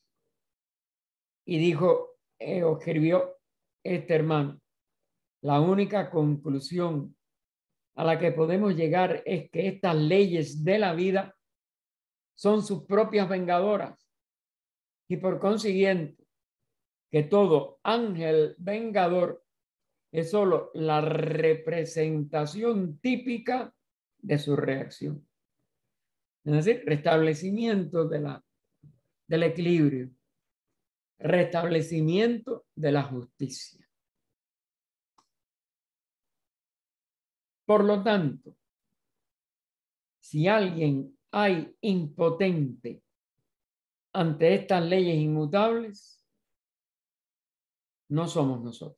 Y dijo, eh, o escribió este hermano, la única conclusión a la que podemos llegar es que estas leyes de la vida son sus propias vengadoras y por consiguiente que todo ángel vengador es solo la representación típica de su reacción. Es decir, restablecimiento de la, del equilibrio, restablecimiento de la justicia. Por lo tanto, si alguien hay impotente ante estas leyes inmutables, no somos nosotros.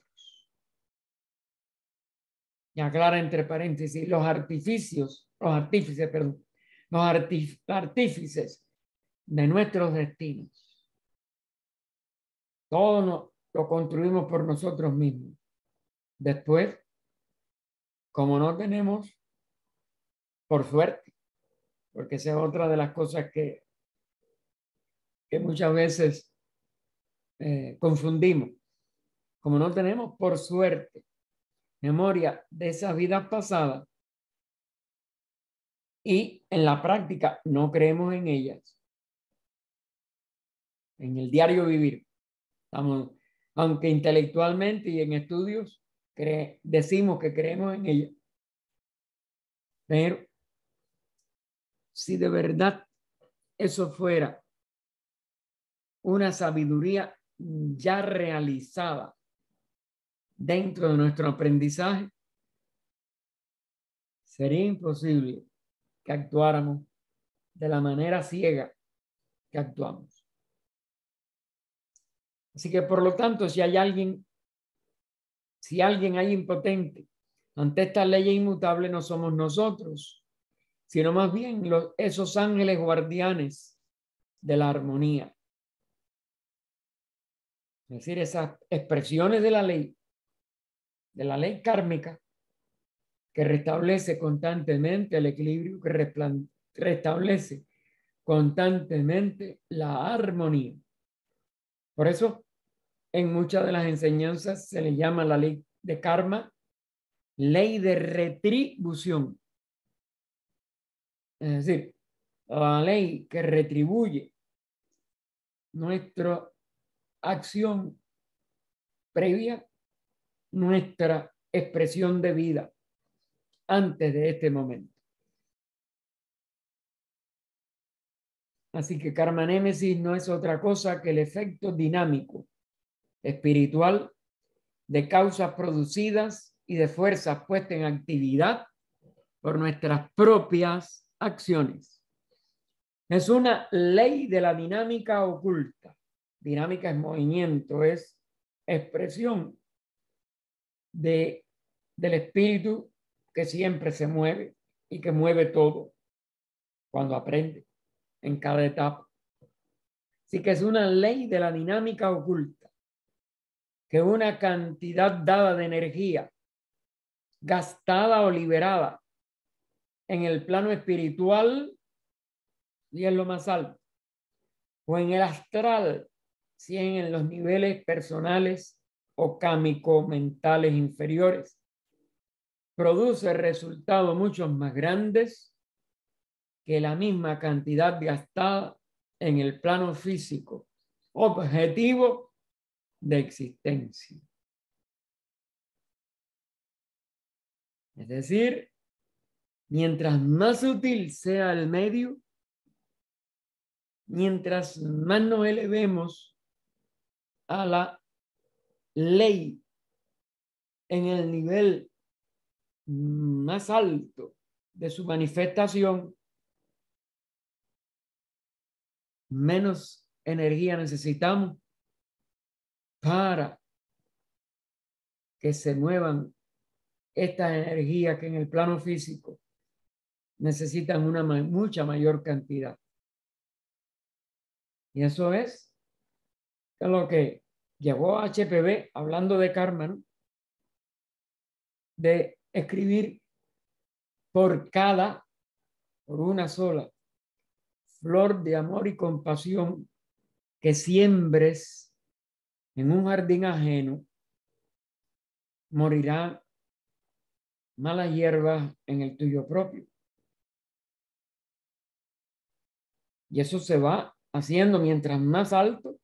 Y aclara entre paréntesis, los artificios, los artífices, perdón, los artif artífices de nuestros destinos. Todo no, lo construimos por nosotros mismos. Después, como no tenemos, por suerte, porque esa es otra de las cosas que, que muchas veces eh, confundimos. Como no tenemos, por suerte, memoria de esas vidas pasadas y en la práctica no creemos en ellas, en el diario vivir. Estamos, aunque intelectualmente y en estudios cre decimos que creemos en ellas, pero si de verdad eso fuera una sabiduría ya realizada dentro de nuestro aprendizaje, sería imposible que actuáramos de la manera ciega que actuamos. Así que, por lo tanto, si hay alguien, si alguien hay impotente ante esta ley inmutable, no somos nosotros, sino más bien los, esos ángeles guardianes de la armonía. Es decir, esas expresiones de la ley, de la ley kármica, que restablece constantemente el equilibrio, que restablece constantemente la armonía. Por eso, en muchas de las enseñanzas se le llama la ley de karma, ley de retribución. Es decir, la ley que retribuye nuestra acción previa, nuestra expresión de vida antes de este momento. Así que karma némesis no es otra cosa que el efecto dinámico, espiritual, de causas producidas y de fuerzas puestas en actividad por nuestras propias acciones. Es una ley de la dinámica oculta. Dinámica es movimiento, es expresión de, del espíritu que siempre se mueve y que mueve todo cuando aprende en cada etapa. Así que es una ley de la dinámica oculta, que una cantidad dada de energía, gastada o liberada en el plano espiritual, y en lo más alto, o en el astral, si en los niveles personales o cámicos mentales inferiores, produce resultados mucho más grandes que la misma cantidad gastada en el plano físico objetivo de existencia. Es decir, mientras más sutil sea el medio, mientras más nos elevemos a la ley en el nivel más alto de su manifestación, menos energía necesitamos para que se muevan estas energías que en el plano físico necesitan una mucha mayor cantidad. Y eso es lo que llevó a H P B, hablando de karma, ¿no?, de escribir por cada, por una sola flor de amor y compasión que siembres en un jardín ajeno, morirán malas hierbas en el tuyo propio. Y eso se va haciendo mientras más alto,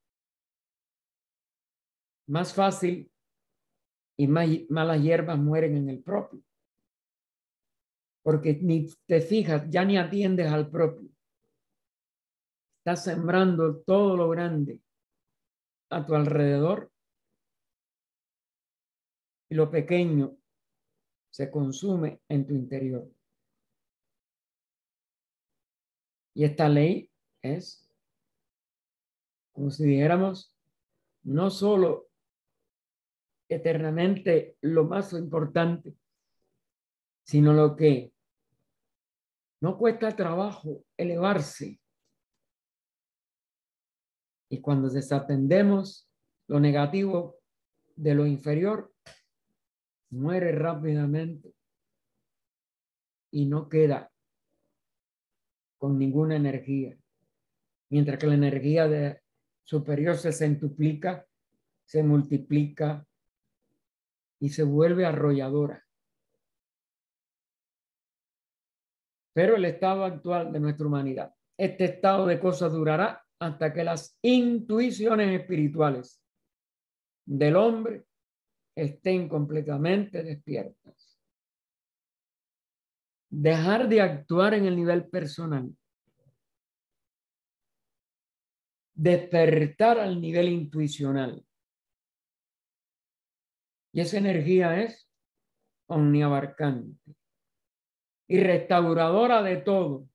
más fácil y más malas hierbas mueren en el propio. Porque ni te fijas, ya ni atiendes al propio. Estás sembrando todo lo grande a tu alrededor y lo pequeño se consume en tu interior. Y esta ley es, como si dijéramos, no solo eternamente lo más importante, sino lo que no cuesta trabajo elevarse. Y cuando desatendemos lo negativo de lo inferior, muere rápidamente y no queda con ninguna energía. Mientras que la energía de superior se centuplica, se multiplica y se vuelve arrolladora. Pero el estado actual de nuestra humanidad, este estado de cosas durará hasta que las intuiciones espirituales del hombre estén completamente despiertas. Dejar de actuar en el nivel personal. Despertar al nivel intuicional. Y esa energía es omniabarcante y restauradora de todo.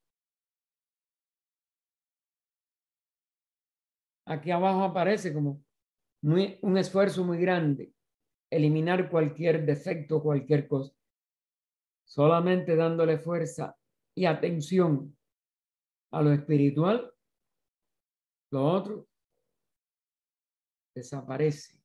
Aquí abajo aparece como muy, un esfuerzo muy grande, eliminar cualquier defecto, cualquier cosa. Solamente dándole fuerza y atención a lo espiritual, lo otro desaparece.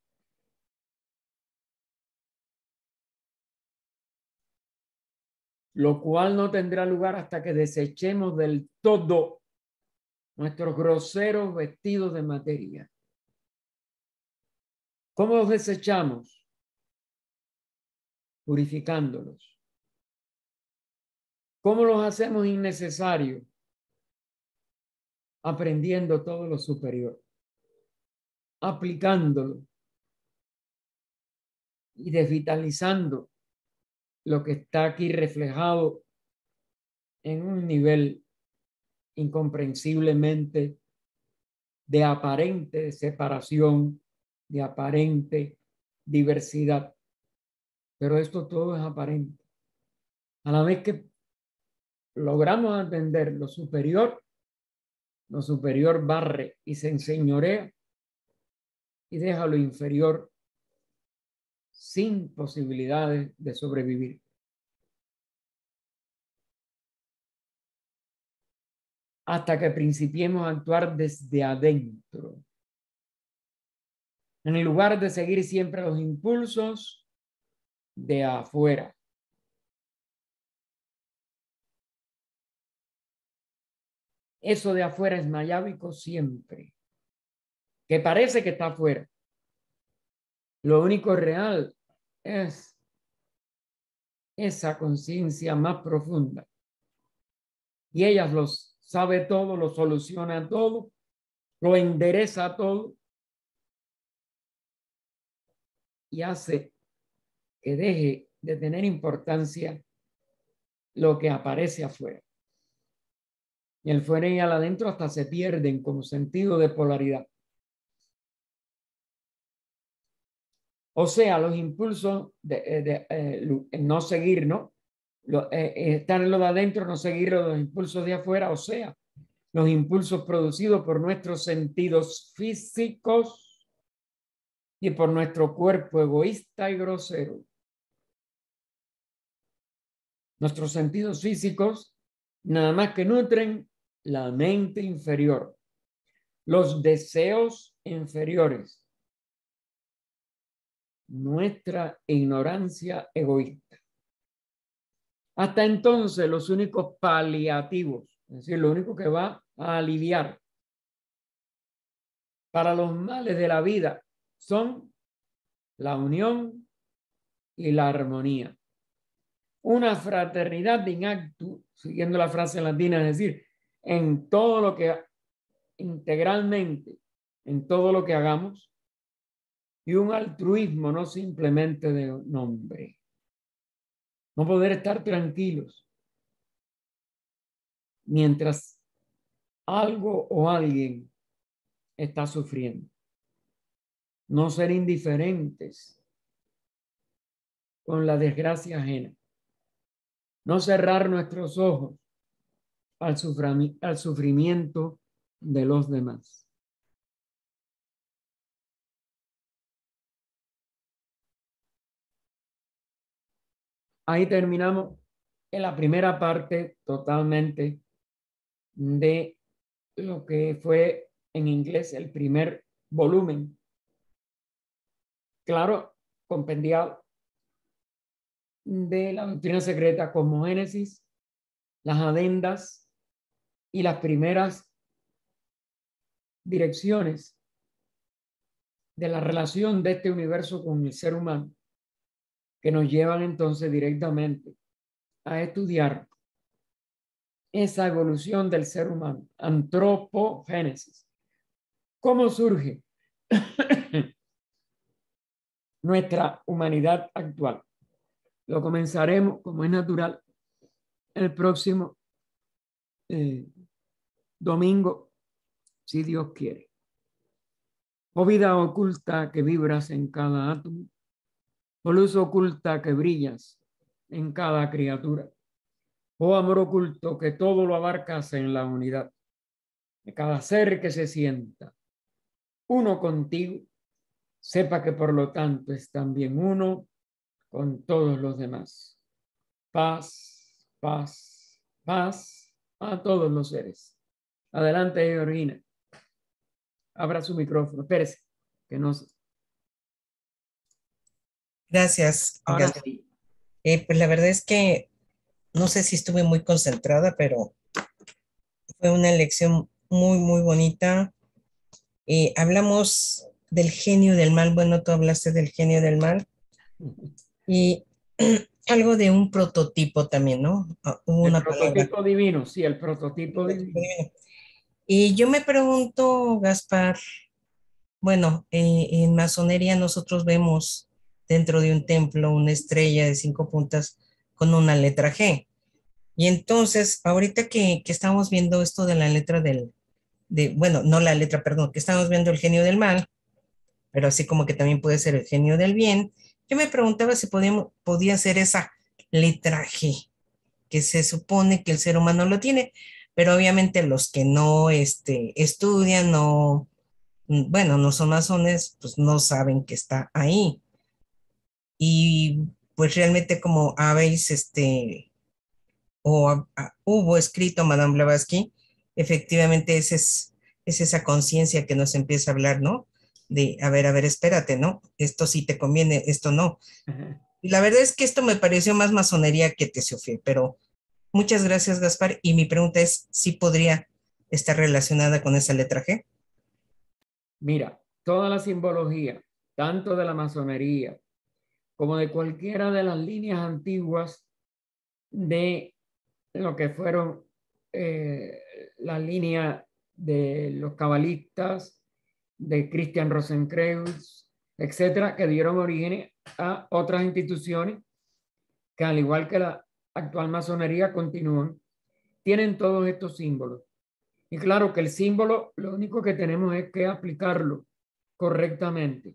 Lo cual no tendrá lugar hasta que desechemos del todo nuestros groseros vestidos de materia. ¿Cómo los desechamos? Purificándolos. ¿Cómo los hacemos innecesarios? Aprendiendo todo lo superior, aplicándolo y desvitalizando lo que está aquí reflejado en un nivel incomprensiblemente de aparente separación, de aparente diversidad. Pero esto todo es aparente. A la vez que logramos entender lo superior, lo superior barre y se enseñorea y deja lo inferior sin posibilidades de sobrevivir. Hasta que principiemos a actuar desde adentro. En lugar de seguir siempre los impulsos de afuera. Eso de afuera es mayábico siempre. Que parece que está afuera. Lo único real es esa conciencia más profunda. Y ella lo sabe todo, lo soluciona todo, lo endereza todo y hace que deje de tener importancia lo que aparece afuera. Y el fuera y el adentro hasta se pierden como sentido de polaridad. O sea, los impulsos de, de, de eh, no seguir, ¿no? Lo, eh, estar en lo de adentro, no seguir los impulsos de afuera, o sea, los impulsos producidos por nuestros sentidos físicos y por nuestro cuerpo egoísta y grosero. Nuestros sentidos físicos nada más que nutren la mente inferior, los deseos inferiores, nuestra ignorancia egoísta. Hasta entonces, los únicos paliativos, es decir, lo único que va a aliviar para los males de la vida son la unión y la armonía. Una fraternidad in actu, siguiendo la frase latina, es decir, en todo lo que integralmente, en todo lo que hagamos, y un altruismo no simplemente de nombre. No poder estar tranquilos mientras algo o alguien está sufriendo. No ser indiferentes con la desgracia ajena. no cerrar nuestros ojos al, suframi- al sufrimiento de los demás. Ahí terminamos en la primera parte totalmente de lo que fue en inglés el primer volumen. Claro, compendiado de la doctrina secreta como Génesis, las adendas y las primeras direcciones de la relación de este universo con el ser humano, que nos llevan entonces directamente a estudiar esa evolución del ser humano, antropogénesis. ¿Cómo surge nuestra humanidad actual? Lo comenzaremos, como es natural, el próximo eh, domingo, si Dios quiere. Oh vida oculta que vibras en cada átomo, oh luz oculta que brillas en cada criatura, oh amor oculto que todo lo abarcas en la unidad de cada ser que se sienta uno contigo, sepa que por lo tanto es también uno con todos los demás. Paz, paz, paz a todos los seres. Adelante, Georgina. Abra su micrófono. Espérese, que no.
Gracias,
Ahora
Gaspar.
sí.
Eh, pues la verdad es que no sé si estuve muy concentrada, pero fue una lección muy, muy bonita. Eh, hablamos del genio del mal. Bueno, tú hablaste del genio del mal y algo de un prototipo también, ¿no? Ah, hubo
El
una palabra.
prototipo divino, sí, el prototipo
Prototipo
divino.
divino. Y yo me pregunto, Gaspar, bueno, eh, en masonería nosotros vemos dentro de un templo una estrella de cinco puntas con una letra G. Y entonces, ahorita que, que estamos viendo esto de la letra del, de, bueno, no la letra, perdón, que estamos viendo el genio del mal, pero así como que también puede ser el genio del bien, yo me preguntaba si podíamos, podía ser esa letra G, que se supone que el ser humano lo tiene, pero obviamente los que no este, estudian, no, bueno, no son masones, pues no saben que está ahí. Y pues realmente como habéis, este, o a- a- hubo escrito Madame Blavatsky, efectivamente ese es, es esa conciencia que nos empieza a hablar, ¿no? De, a ver, a ver, espérate, ¿no? Esto sí te conviene, esto no.
Ajá.
Y la verdad es que esto me pareció más masonería que teosofía, pero muchas gracias, Gaspar. Y mi pregunta es si podría estar relacionada con esa letra G.
Mira, toda la simbología, tanto de la masonería como de cualquiera de las líneas antiguas de lo que fueron eh, la línea de los cabalistas, de Christian Rosenkreuz, etcétera, que dieron origen a otras instituciones que, al igual que la actual masonería, continúan, tienen todos estos símbolos. Y claro que el símbolo, lo único que tenemos es que aplicarlo correctamente.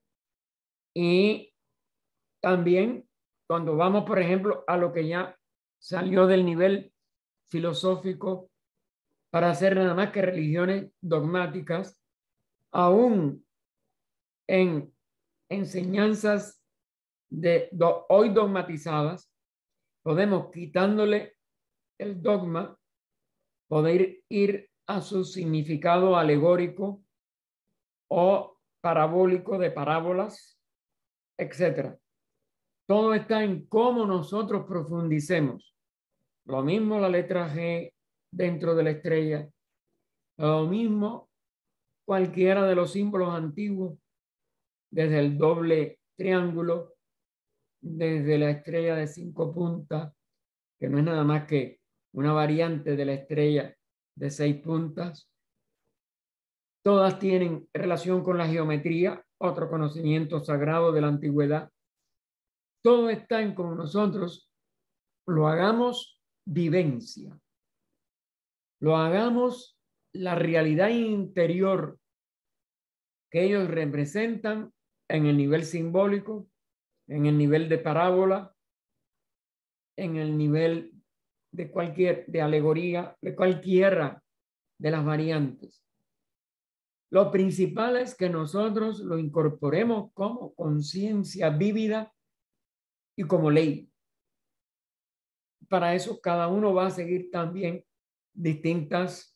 Y también cuando vamos, por ejemplo, a lo que ya salió del nivel filosófico para hacer nada más que religiones dogmáticas, aún en enseñanzas de do, hoy dogmatizadas, podemos quitándole el dogma, poder ir a su significado alegórico o parabólico de parábolas, etcétera. Todo está en cómo nosotros profundicemos. Lo mismo la letra G dentro de la estrella, lo mismo cualquiera de los símbolos antiguos, desde el doble triángulo, desde la estrella de cinco puntas, que no es nada más que una variante de la estrella de seis puntas. Todas tienen relación con la geometría, otro conocimiento sagrado de la antigüedad. Todo está en cómo nosotros lo hagamos vivencia, lo hagamos la realidad interior que ellos representan en el nivel simbólico, en el nivel de parábola, en el nivel de cualquier, de alegoría, de cualquiera de las variantes. Lo principal es que nosotros lo incorporemos como conciencia vívida y como ley. Para eso cada uno va a seguir también distintas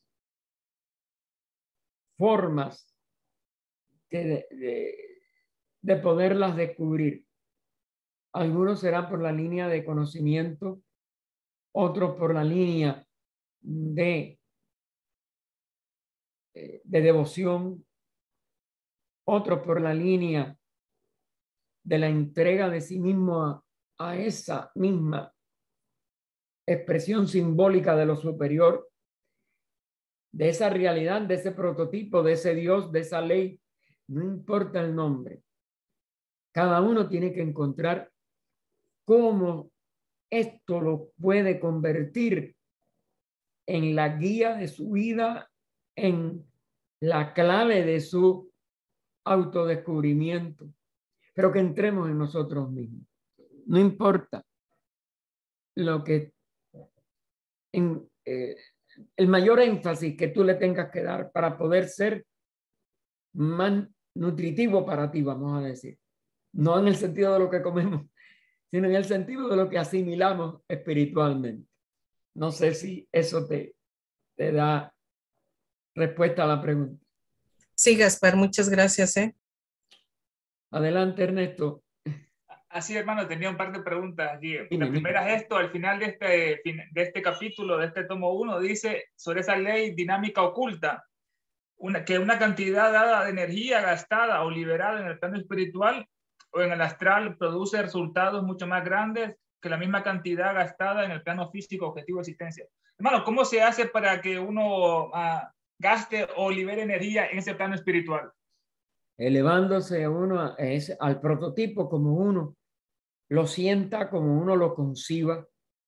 formas de, de, de poderlas descubrir. Algunos serán por la línea de conocimiento, otros por la línea de, de devoción, otros por la línea de la entrega de sí mismo a, a esa misma expresión simbólica de lo superior, de esa realidad, de ese prototipo, de ese Dios, de esa ley. No importa el nombre. Cada uno tiene que encontrar cómo esto lo puede convertir en la guía de su vida, en la clave de su autodescubrimiento, pero que entremos en nosotros mismos. No importa lo que en, eh, el mayor énfasis que tú le tengas que dar para poder ser más nutritivo para ti, vamos a decir. No en el sentido de lo que comemos, sino en el sentido de lo que asimilamos espiritualmente. No sé si eso te, te da respuesta a la pregunta.
Sí, Gaspar, muchas gracias. ¿eh?
Adelante, Ernesto.
Así, hermano, tenía un par de preguntas allí.
Dime,
La primera
dime.
es esto, al final de este, de este capítulo, de este tomo uno, dice sobre esa ley dinámica oculta, una, que una cantidad dada de energía gastada o liberada en el plano espiritual o en el astral produce resultados mucho más grandes que la misma cantidad gastada en el plano físico objetivo de existencia. Hermano, ¿cómo se hace para que uno uh, gaste o libere energía en ese plano espiritual?
Elevándose uno a ese, al prototipo como uno lo sienta, como uno lo conciba,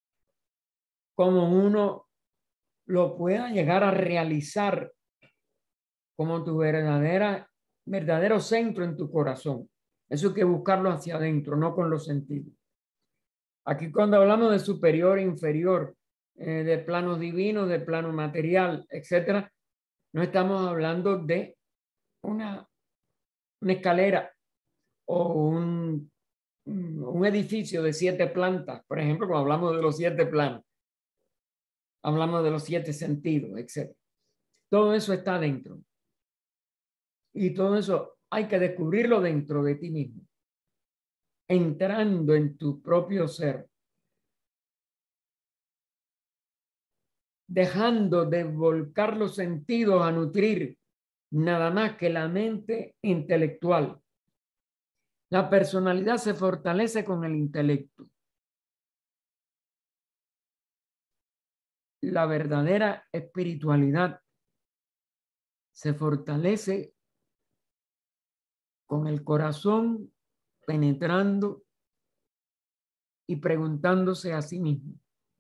como uno lo pueda llegar a realizar como tu verdadera, verdadero centro en tu corazón. Eso hay que buscarlo hacia adentro, no con los sentidos. Aquí cuando hablamos de superior e inferior, eh, de plano divino, de plano material, etcétera, no estamos hablando de una, una escalera o un, un edificio de siete plantas. Por ejemplo, cuando hablamos de los siete planos, hablamos de los siete sentidos, etcétera. Todo eso está dentro. Y todo eso hay que descubrirlo dentro de ti mismo, entrando en tu propio ser, dejando de volcar los sentidos a nutrir nada más que la mente intelectual. La personalidad se fortalece con el intelecto. La verdadera espiritualidad se fortalece con el corazón penetrando y preguntándose a sí mismo.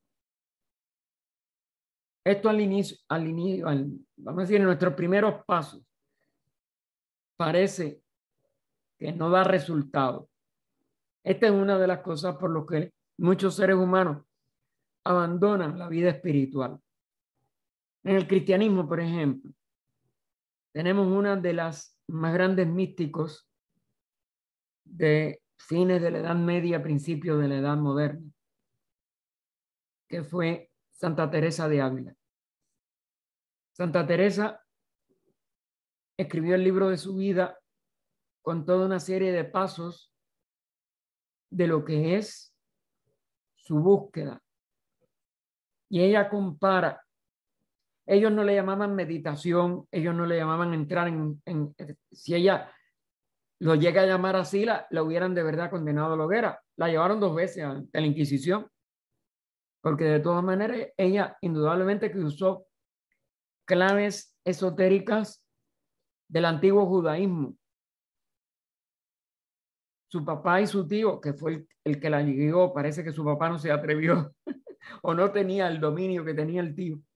Esto al inicio, al inicio al, vamos a decir, en nuestros primeros pasos, parece que no da resultado. Esta es una de las cosas por las que muchos seres humanos abandonan la vida espiritual. En el cristianismo, por ejemplo, tenemos una de las más grandes místicos de fines de la Edad Media, principios de la Edad Moderna, que fue Santa Teresa de Ávila. Santa Teresa escribió el libro de su vida con toda una serie de pasos de lo que es su búsqueda. Y ella compara, ellos no le llamaban meditación, ellos no le llamaban entrar en, en si ella lo llega a llamar así, la, la hubieran de verdad condenado a la hoguera. La llevaron dos veces ante la Inquisición, porque de todas maneras ella indudablemente que usó claves esotéricas del antiguo judaísmo. Su papá y su tío, que fue el, el que la guió, parece que su papá no se atrevió o no tenía el dominio que tenía el tío.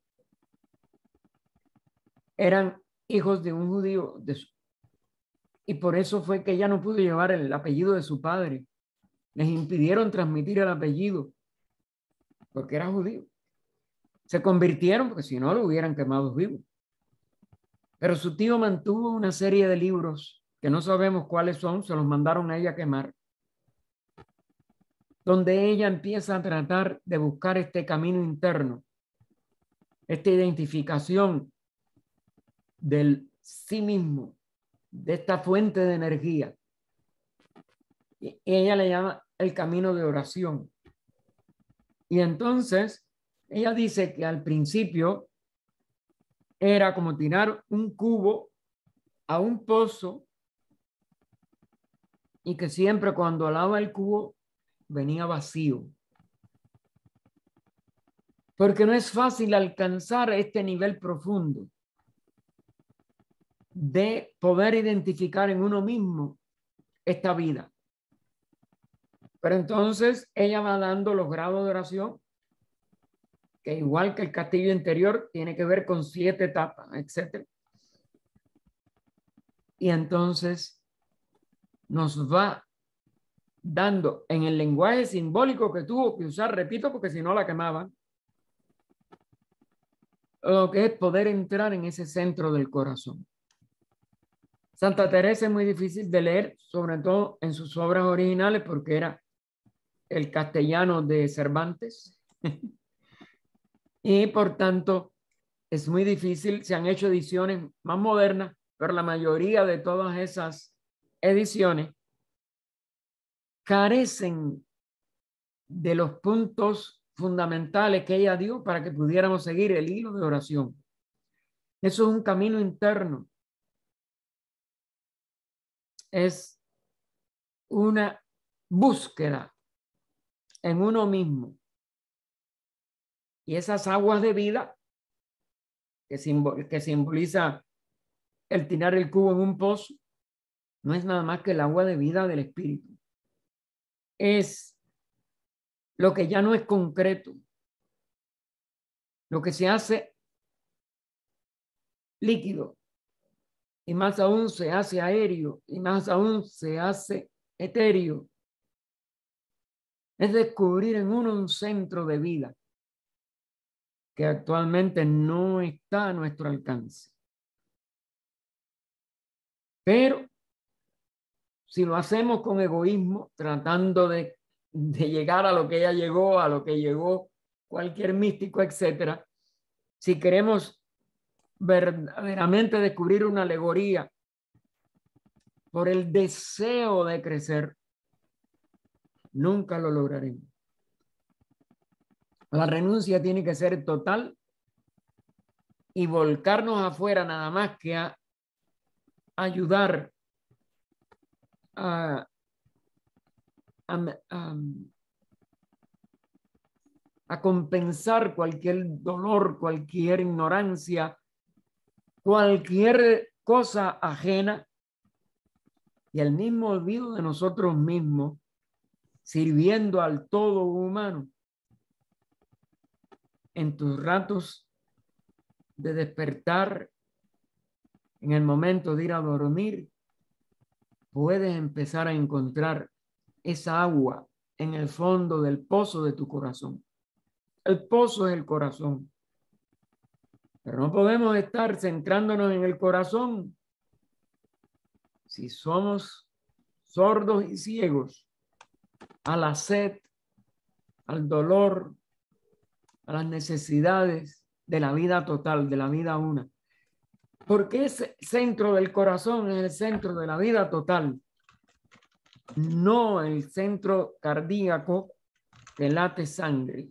Eran hijos de un judío de su, y por eso fue que ella no pudo llevar el apellido de su padre. Les impidieron transmitir el apellido porque era judío. Se convirtieron porque si no lo hubieran quemado vivo. Pero su tío mantuvo una serie de libros que no sabemos cuáles son, se los mandaron a ella a quemar, donde ella empieza a tratar de buscar este camino interno, esta identificación del sí mismo, de esta fuente de energía. Y ella le llama el camino de oración. Y entonces ella dice que al principio era como tirar un cubo a un pozo y que siempre cuando alaba el cubo venía vacío. Porque no es fácil alcanzar este nivel profundo de poder identificar en uno mismo esta vida. Pero entonces ella va dando los grados de oración, que igual que el castillo interior, tiene que ver con siete etapas, etcétera. Y entonces nos va dando en el lenguaje simbólico que tuvo que usar, repito, porque si no la quemaban, lo que es poder entrar en ese centro del corazón. Santa Teresa es muy difícil de leer, sobre todo en sus obras originales, porque era el castellano de Cervantes. Y por tanto, es muy difícil. Se han hecho ediciones más modernas, pero la mayoría de todas esas ediciones carecen de los puntos fundamentales que ella dio para que pudiéramos seguir el hilo de oración. Eso es un camino interno. Es una búsqueda en uno mismo. Y esas aguas de vida que, simbol que simboliza el tirar el cubo en un pozo, no es nada más que el agua de vida del espíritu. Es lo que ya no es concreto, lo que se hace líquido, y más aún se hace aéreo, y más aún se hace etéreo. Es descubrir en uno un centro de vida que actualmente no está a nuestro alcance. Pero si lo hacemos con egoísmo, tratando de, de llegar a lo que ella llegó, a lo que llegó cualquier místico, etcétera, si queremos verdaderamente descubrir una alegoría por el deseo de crecer, nunca lo lograremos. La renuncia tiene que ser total y volcarnos afuera nada más que a ayudar a, a, a, a compensar cualquier dolor, cualquier ignorancia, cualquier cosa ajena y el mismo olvido de nosotros mismos, sirviendo al todo humano. En tus ratos de despertar, en el momento de ir a dormir, puedes empezar a encontrar esa agua en el fondo del pozo de tu corazón. El pozo es el corazón. Pero no podemos estar centrándonos en el corazón si somos sordos y ciegos a la sed, al dolor, a las necesidades de la vida total, de la vida una. Porque ese centro del corazón es el centro de la vida total, no el centro cardíaco que late sangre.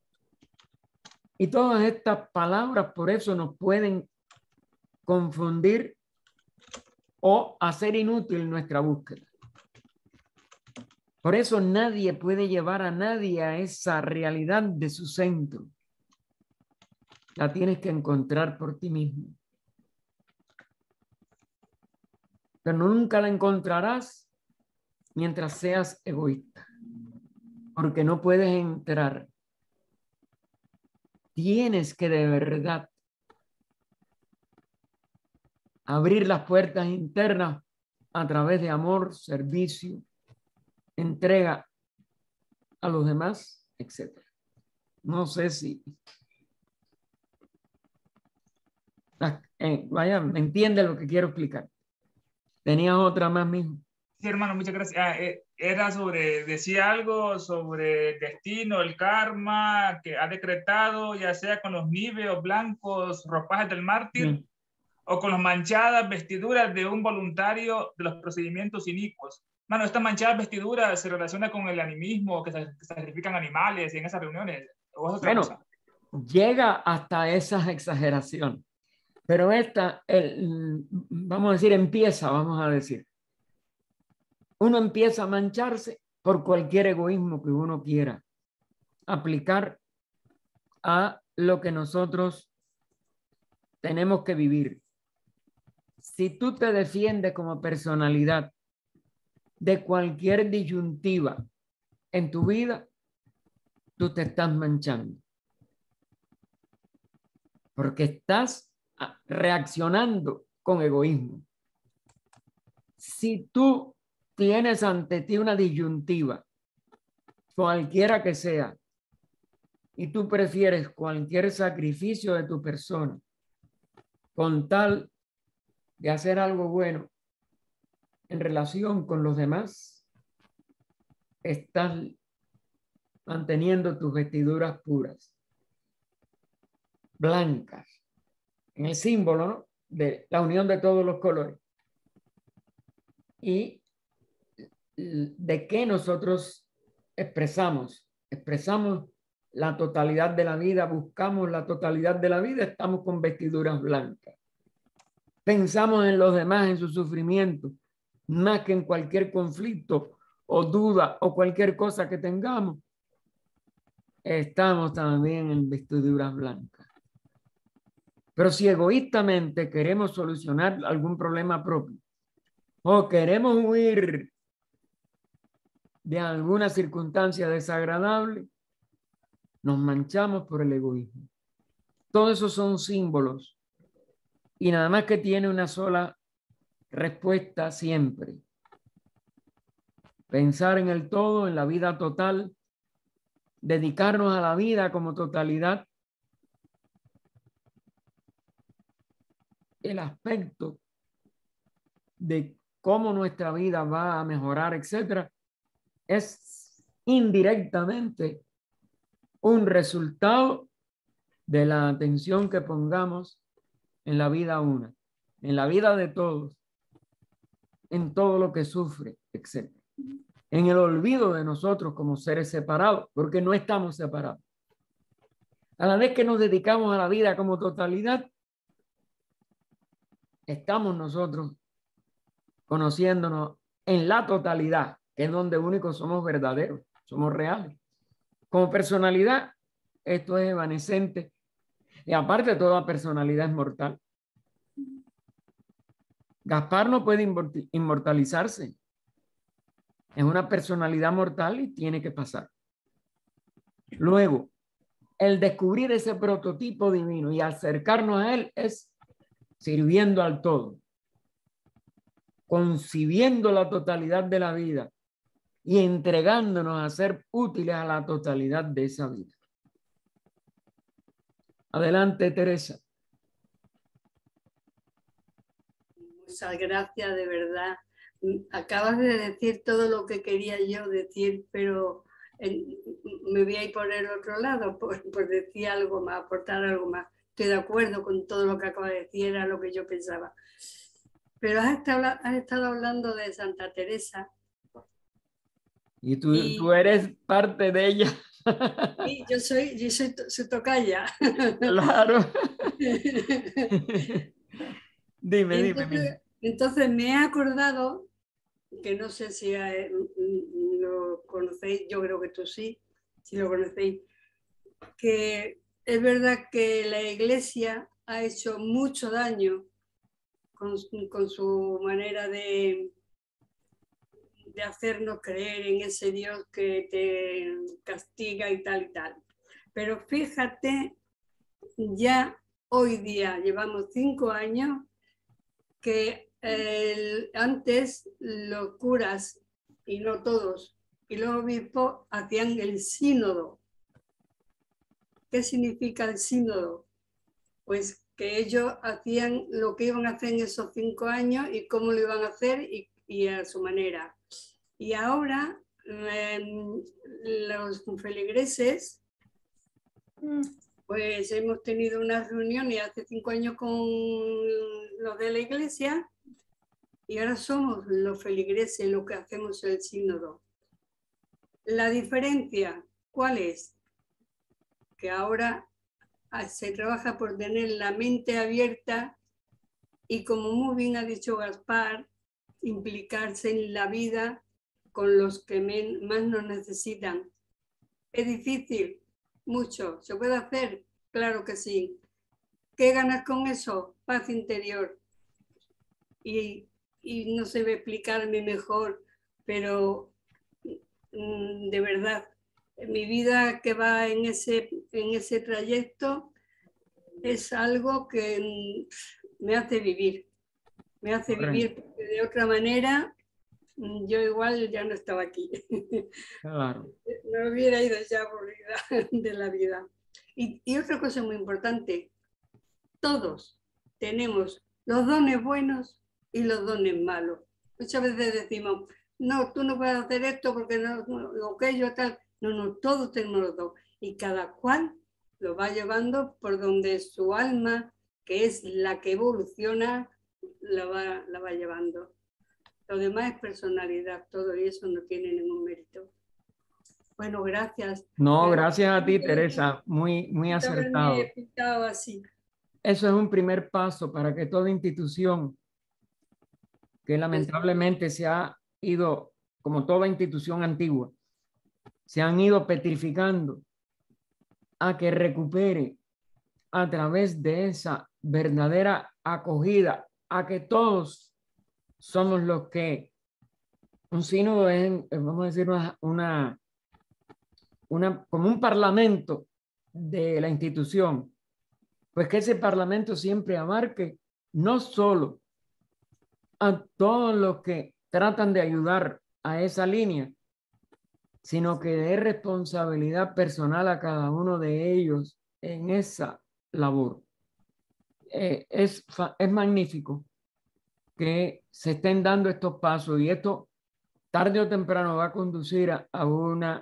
Y todas estas palabras por eso nos pueden confundir o hacer inútil nuestra búsqueda. Por eso nadie puede llevar a nadie a esa realidad de su centro. La tienes que encontrar por ti mismo. Pero nunca la encontrarás mientras seas egoísta, porque no puedes entrar. Tienes que de verdad abrir las puertas internas a través de amor, servicio, entrega a los demás, etcétera. No sé si... Ah, eh, vaya, ¿me entiende lo que quiero explicar? ¿Tenías otra más, mijo?
Sí, hermano, muchas gracias. Ah, eh, era sobre, decía algo sobre el destino, el karma que ha decretado, ya sea con los níveos blancos, ropajes del mártir,
Sí.
o con las manchadas vestiduras de un voluntario de los procedimientos inicuos. Mano, esta manchada vestidura se relaciona con el animismo, que se, que se sacrifican animales en esas reuniones, o es otra
Bueno,
cosa.
llega hasta esas exageraciones, pero esta, el, vamos a decir, empieza, vamos a decir. Uno empieza a mancharse por cualquier egoísmo que uno quiera aplicar a lo que nosotros tenemos que vivir. Si tú te defiendes como personalidad de cualquier disyuntiva en tu vida, tú te estás manchando. Porque estás reaccionando con egoísmo. Si tú tienes ante ti una disyuntiva, cualquiera que sea, y tú prefieres cualquier sacrificio de tu persona con tal de hacer algo bueno en relación con los demás, estás manteniendo tus vestiduras puras, blancas, en el símbolo, ¿no?, de la unión de todos los colores. Y de qué nosotros expresamos, expresamos la totalidad de la vida, buscamos la totalidad de la vida, estamos con vestiduras blancas. Pensamos en los demás, en su sufrimiento, más que en cualquier conflicto o duda o cualquier cosa que tengamos. Estamos también en vestiduras blancas. Pero si egoístamente queremos solucionar algún problema propio o queremos huir de alguna circunstancia desagradable, nos manchamos por el egoísmo. Todos esos son símbolos y nada más que tiene una sola respuesta siempre. Pensar en el todo, en la vida total, dedicarnos a la vida como totalidad. El aspecto de cómo nuestra vida va a mejorar, etcétera, es indirectamente un resultado de la atención que pongamos en la vida una, en la vida de todos, en todo lo que sufre, etcétera. En el olvido de nosotros como seres separados, porque no estamos separados. A la vez que nos dedicamos a la vida como totalidad, estamos nosotros conociéndonos en la totalidad, que es donde únicos somos verdaderos, somos reales. Como personalidad, esto es evanescente. Y aparte, toda personalidad es mortal. Gaspar no puede inmortalizarse. Es una personalidad mortal y tiene que pasar. Luego, el descubrir ese prototipo divino y acercarnos a él es sirviendo al todo, concibiendo la totalidad de la vida y entregándonos a ser útiles a la totalidad de esa vida. Adelante, Teresa.
Muchas gracias, de verdad. Acabas de decir todo lo que quería yo decir, pero me voy a ir por el otro lado, por, por decir algo más, aportar algo más. Estoy de acuerdo con todo lo que acabas de decir, era lo que yo pensaba. Pero has estado, has estado hablando de Santa Teresa.
Y tú,
y
tú eres parte de ella.
Sí, yo soy, yo soy su tocaya.
Claro. Dime,
entonces,
dime.
Entonces me he acordado, que no sé si lo conocéis, yo creo que tú sí, si lo conocéis, que es verdad que la Iglesia ha hecho mucho daño con, con su manera de, de hacernos creer en ese Dios que te castiga y tal y tal. Pero fíjate, ya hoy día llevamos cinco años que el, antes los curas, y no todos, y los obispos hacían el sínodo. ¿qué significa el sínodo? Pues que ellos hacían lo que iban a hacer en esos cinco años y cómo lo iban a hacer y, y a su manera. Y ahora eh, los feligreses, pues hemos tenido una reunión y hace cinco años con los de la iglesia y ahora somos los feligreses los que hacemos el sínodo. La diferencia, ¿cuál es? Que ahora se trabaja por tener la mente abierta y, como muy bien ha dicho Gaspar, implicarse en la vida con los que más nos necesitan. ¿Es difícil? Mucho. ¿Se puede hacer? Claro que sí. ¿Qué ganas con eso? Paz interior. Y, y no sé explicarme mejor, pero mm, de verdad, mi vida que va en ese, en ese trayecto es algo que me hace vivir. Me hace vivir, porque de otra manera yo igual ya no estaba aquí.
Claro.
No hubiera ido ya aburrida de la vida. Y, y otra cosa muy importante, todos tenemos los dones buenos y los dones malos. Muchas veces decimos, no, tú no puedes hacer esto porque no, no aquello tal. No, no, todos tenemos los dos. Y cada cual lo va llevando por donde su alma, que es la que evoluciona, la va, la va llevando. Lo demás es personalidad, todo y eso no tiene ningún mérito. Bueno, gracias.
No, gracias a ti, Teresa. Muy, muy acertado.
Así.
Eso es un primer paso para que toda institución que lamentablemente se ha ido, como toda institución antigua, se han ido petrificando, a que recupere a través de esa verdadera acogida, a que todos somos los que un sínodo es, vamos a decir, una, una, una como un parlamento de la institución, pues que ese parlamento siempre abarque no solo a todos los que tratan de ayudar a esa línea, sino que dé responsabilidad personal a cada uno de ellos en esa labor. Eh, es, es magnífico que se estén dando estos pasos y esto tarde o temprano va a conducir a, a, una,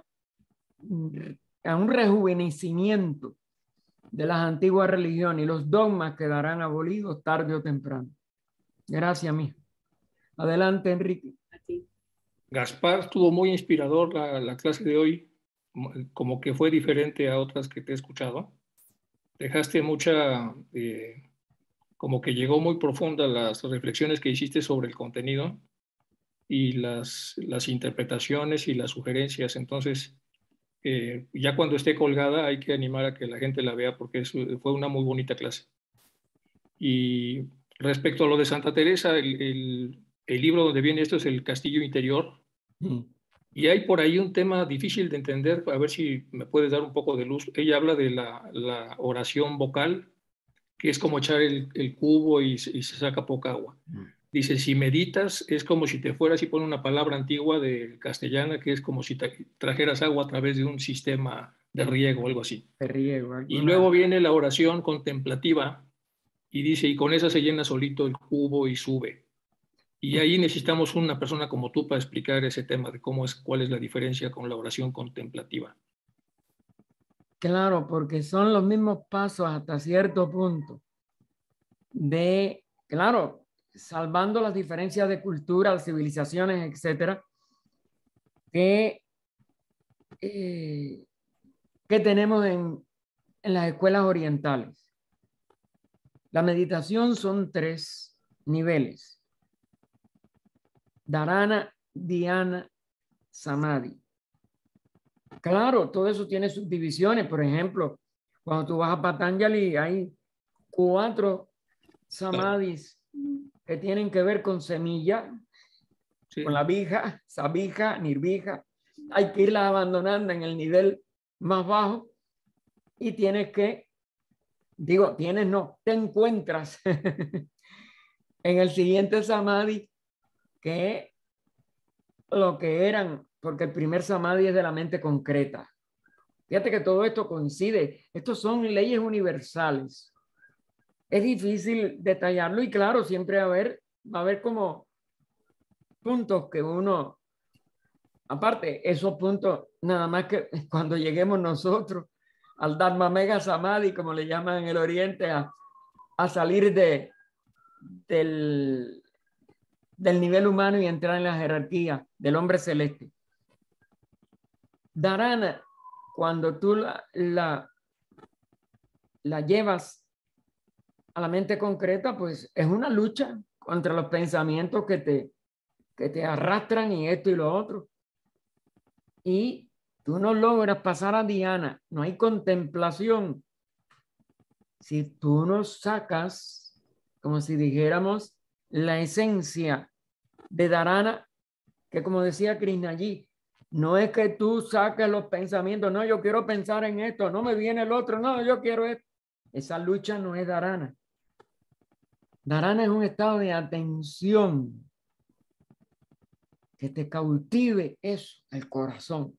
a un rejuvenecimiento de las antiguas religiones y los dogmas quedarán abolidos tarde o temprano. Gracias, mijo. Adelante, Enrique.
Gaspar, estuvo muy inspirador la, la clase de hoy, como que fue diferente a otras que te he escuchado. Dejaste mucha, eh, como que llegó muy profunda las reflexiones que hiciste sobre el contenido y las, las interpretaciones y las sugerencias. Entonces, eh, ya cuando esté colgada hay que animar a que la gente la vea porque es, fue una muy bonita clase. Y respecto a lo de Santa Teresa, el, el, el libro donde viene esto es El Castillo Interior. Mm. Y hay por ahí un tema difícil de entender, a ver si me puedes dar un poco de luz. Ella habla de la, la oración vocal, que es como echar el, el cubo y, y se saca poca agua. Mm. Dice, si meditas, es como si te fueras y pone una palabra antigua de castellana, que es como si te trajeras agua a través de un sistema de riego o algo así.
De riego.
Y luego viene la oración contemplativa y dice, y con esa se llena solito el cubo y sube. Y ahí necesitamos una persona como tú para explicar ese tema de cómo es, cuál es la diferencia con la oración contemplativa.
Claro, porque son los mismos pasos hasta cierto punto de, claro, salvando las diferencias de cultura, civilizaciones, etcétera, que, eh, que tenemos en, en las escuelas orientales. La meditación son tres niveles: Dharana, Dhyana, Samadhi. Claro, todo eso tiene subdivisiones. Por ejemplo, cuando tú vas a Patanjali, hay cuatro samadhis que tienen que ver con semilla, sí, con la vija, sabija, nirvija. Hay que irlas abandonando en el nivel más bajo y tienes que, digo, tienes no, te encuentras en el siguiente samadhi, que lo que eran, porque el primer samadhi es de la mente concreta. Fíjate que todo esto coincide. Estos son leyes universales. Es difícil detallarlo y claro, siempre va a haber, va a haber como puntos que uno, aparte, esos puntos, nada más que cuando lleguemos nosotros al Dharma Mega Samadhi, como le llaman en el Oriente, a, a salir de, del, del nivel humano y entrar en la jerarquía del hombre celeste. Dharana, cuando tú la, la, la llevas a la mente concreta, pues es una lucha contra los pensamientos que te, que te arrastran y esto y lo otro. Y tú no logras pasar a Dhyana, no hay contemplación. Si tú no sacas, como si dijéramos, la esencia de Dharana, que como decía Krishna allí, no es que tú saques los pensamientos, no, yo quiero pensar en esto, no me viene el otro, no, yo quiero esto. Esa lucha no es Dharana. Dharana es un estado de atención que te cautive eso, el corazón.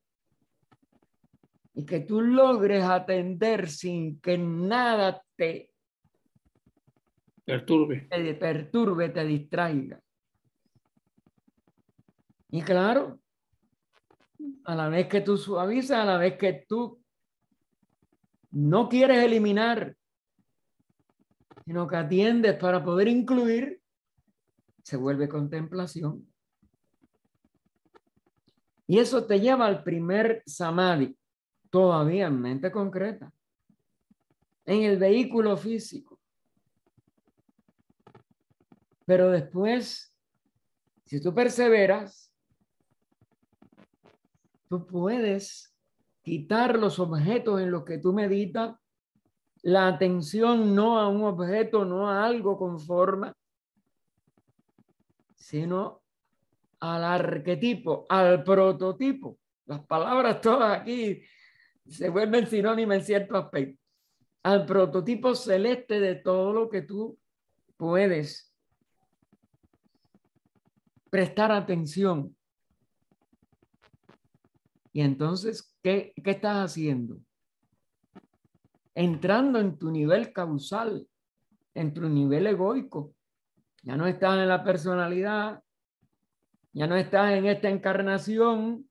Y que tú logres atender sin que nada te
perturbe,
te perturbe, te distraiga. Y claro, a la vez que tú suavizas, a la vez que tú no quieres eliminar, sino que atiendes para poder incluir, se vuelve contemplación. Y eso te lleva al primer samadhi, todavía en mente concreta, en el vehículo físico. Pero después, si tú perseveras, tú puedes quitar los objetos en los que tú meditas, la atención no a un objeto, no a algo con forma, sino al arquetipo, al prototipo. Las palabras todas aquí se vuelven sinónimas en cierto aspecto. Al prototipo celeste de todo lo que tú puedes prestar atención. Y entonces, ¿qué, qué estás haciendo? Entrando en tu nivel causal, en tu nivel egoico. Ya no estás en la personalidad, ya no estás en esta encarnación,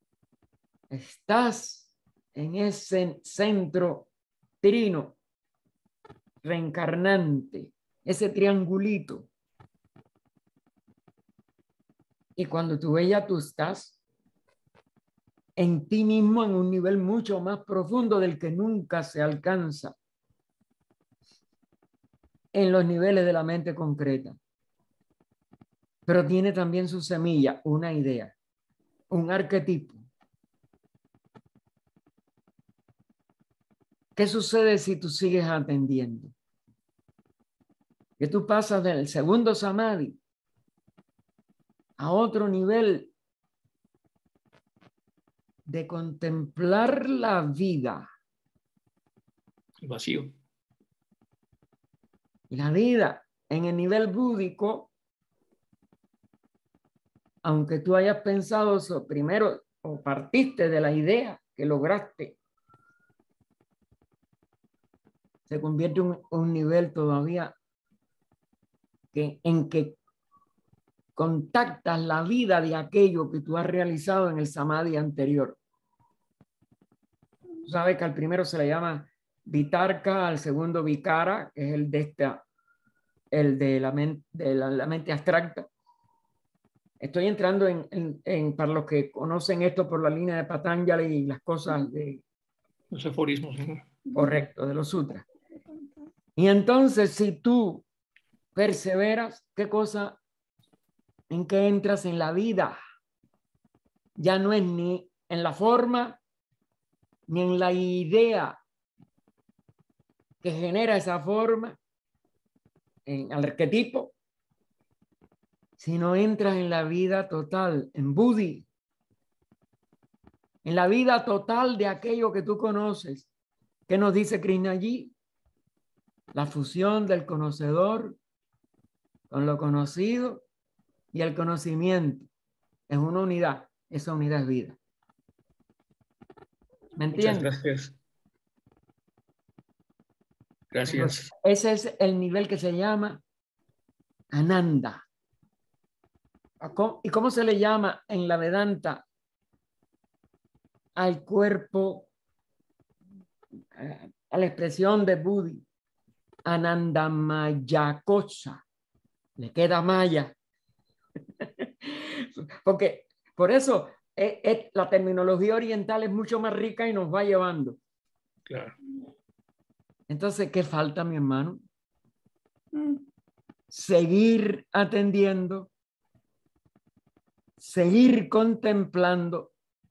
estás en ese centro trino, reencarnante, ese triangulito. Y cuando tú ves ya tú estás en ti mismo en un nivel mucho más profundo del que nunca se alcanza en los niveles de la mente concreta. Pero tiene también su semilla, una idea, un arquetipo. ¿Qué sucede si tú sigues atendiendo? Que tú pasas del segundo samadhi a otro nivel de contemplar la vida.
el vacío.
Y la vida en el nivel búdico, aunque tú hayas pensado eso primero o partiste de la idea que lograste, se convierte en un, un nivel todavía que, en que contactas la vida de aquello que tú has realizado en el samadhi anterior. Tú sabes que al primero se le llama vitarka, al segundo vikara, que es el de esta, el de la mente, de la, la mente abstracta. Estoy entrando en, en, en, para los que conocen esto por la línea de Patanjali y las cosas de...
Los aforismos. ¿no?
Correcto, de los sutras. Y entonces, si tú perseveras, ¿qué cosa? ¿En qué entras en la vida? Ya no es ni en la forma, ni en la idea que genera esa forma, en el arquetipo, sino entras en la vida total, en Buddhi, en la vida total de aquello que tú conoces. ¿Qué nos dice Krishna allí? La fusión del conocedor con lo conocido y el conocimiento es una unidad. Esa unidad es vida. ¿Me
Muchas
entiendes?
gracias. Gracias.
Ese es el nivel que se llama Ananda. ¿Y cómo se le llama en la Vedanta al cuerpo, a la expresión de Buddhi? Anandamaya Kosa. Le queda maya. Porque por eso es, es, la terminología oriental es mucho más rica y nos va llevando.
Claro.
Entonces, ¿qué falta, mi hermano? Seguir atendiendo, seguir contemplando.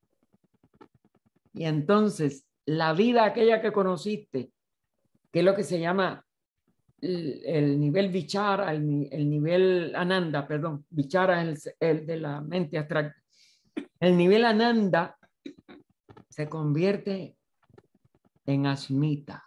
Y entonces, la vida aquella que conociste, que es lo que se llama el, el nivel vichara, el, el nivel ananda, perdón, vichara es el, el de la mente abstracta. El nivel ananda se convierte en asmita.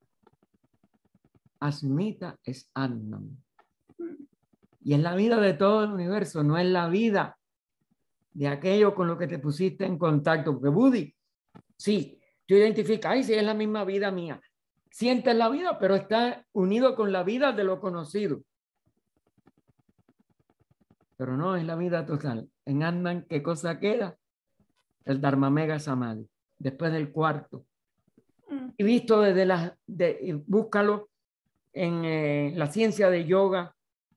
Asmita es Atman. Y es la vida de todo el universo, no es la vida de aquello con lo que te pusiste en contacto. Porque Buddhi, sí, tú identificas, ay, sí, es la misma vida mía. Sientes la vida, pero está unido con la vida de lo conocido. Pero no es la vida total. En Atman, ¿qué cosa queda? El Dharmamegha Samadhi, después del cuarto. Y visto desde la, de, búscalo en eh, la ciencia de yoga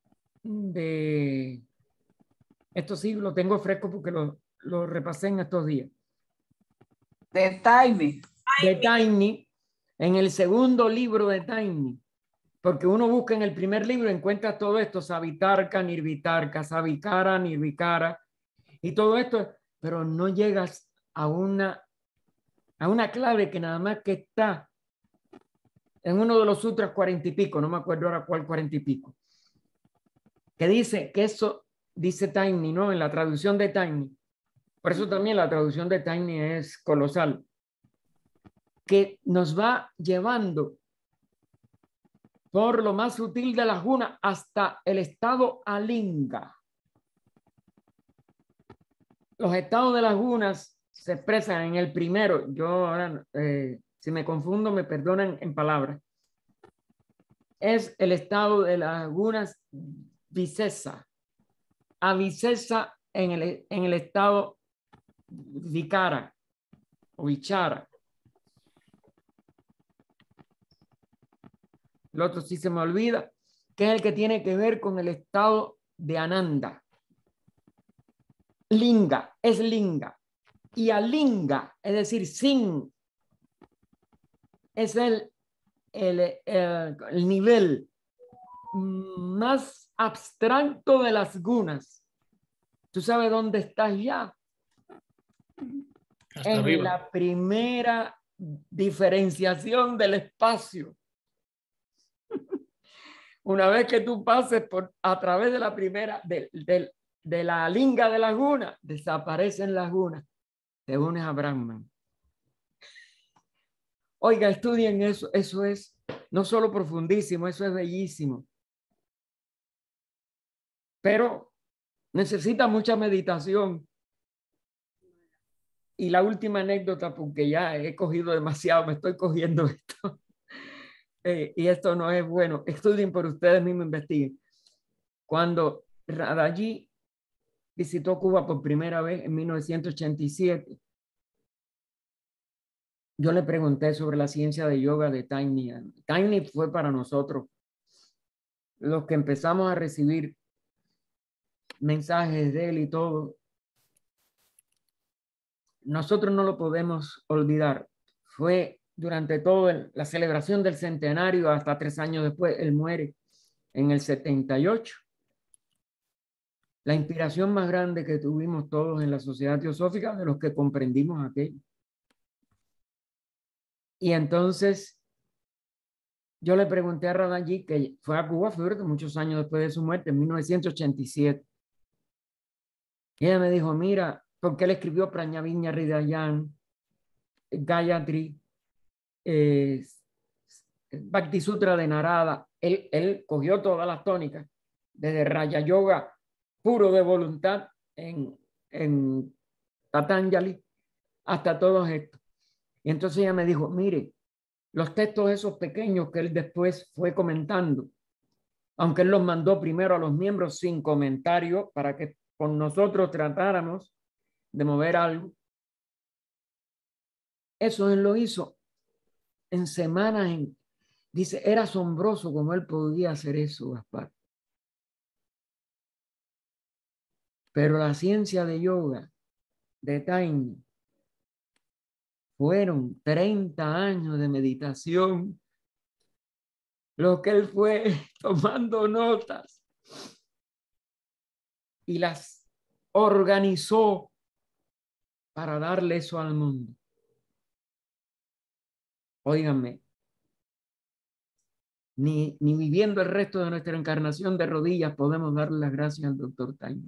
de estos siglos, lo tengo fresco porque lo, lo repasé en estos días.
De Taimi.
De Taimi, en el segundo libro de Taimi, porque uno busca en el primer libro, encuentra todo esto, Savitarka, Nirvitarka, Savikara, Nirvikara, y todo esto, pero no llegas a una, a una clave que nada más que está en uno de los sutras cuarenta y pico, no me acuerdo ahora cuál cuarenta y pico, que dice que eso, dice Taimi, ¿no? En la traducción de Taimi, por eso también la traducción de Taimi es colosal, que nos va llevando por lo más sutil de las gunas hasta el estado alinga. Los estados de las gunas se expresan en el primero. Yo ahora, eh, si me confundo, me perdonan en palabras. Es el estado de las gunas vicesa. Avicesa en el, en el estado vicara o vichara. El otro sí se me olvida, que es el que tiene que ver con el estado de Ananda. Linga, es linga. Y alinga, es decir, sin, es el, el, el, el nivel más abstracto de las gunas. ¿Tú sabes dónde estás ya?
Hasta
en
arriba.
La primera diferenciación del espacio. Una vez que tú pases por, a través de la primera, de, de, de la linga de las gunas, desaparecen las gunas, te unes a Brahman. Oiga, estudien eso, eso es no solo profundísimo, eso es bellísimo. Pero necesita mucha meditación. Y la última anécdota, porque ya he cogido demasiado, me estoy cogiendo esto. Eh, y esto no es bueno. Estudien por ustedes mismos, investiguen. Cuando Radaji visitó Cuba por primera vez en mil novecientos ochenta y siete, yo le pregunté sobre la ciencia de yoga de Taimi. Taimi fue para nosotros los que empezamos a recibir mensajes de él y todo. Nosotros no lo podemos olvidar. Fue durante toda la celebración del centenario, hasta tres años después, él muere en el setenta y ocho. La inspiración más grande que tuvimos todos en la sociedad teosófica, de los que comprendimos aquello. Y entonces yo le pregunté a Radaji, que fue a Cuba, fue muchos años después de su muerte, en mil novecientos ochenta y siete. Y ella me dijo, mira, porque él escribió Prañaviña Hridayan, Gayatri, eh, Bhakti Sutra de Narada. Él, él cogió todas las tónicas, desde Raya Yoga puro de voluntad en, en Patanjali hasta todos estos. Y entonces ella me dijo, mire, los textos esos pequeños que él después fue comentando, aunque él los mandó primero a los miembros sin comentario para que con nosotros tratáramos de mover algo, eso él lo hizo en semanas. En, dice, era asombroso cómo él podía hacer eso, Gaspar. Pero la ciencia de yoga, de Taimi, fueron treinta años de meditación, lo que él fue tomando notas y las organizó para darle eso al mundo. Óiganme, ni, ni viviendo el resto de nuestra encarnación de rodillas podemos darle las gracias al doctor Taimi.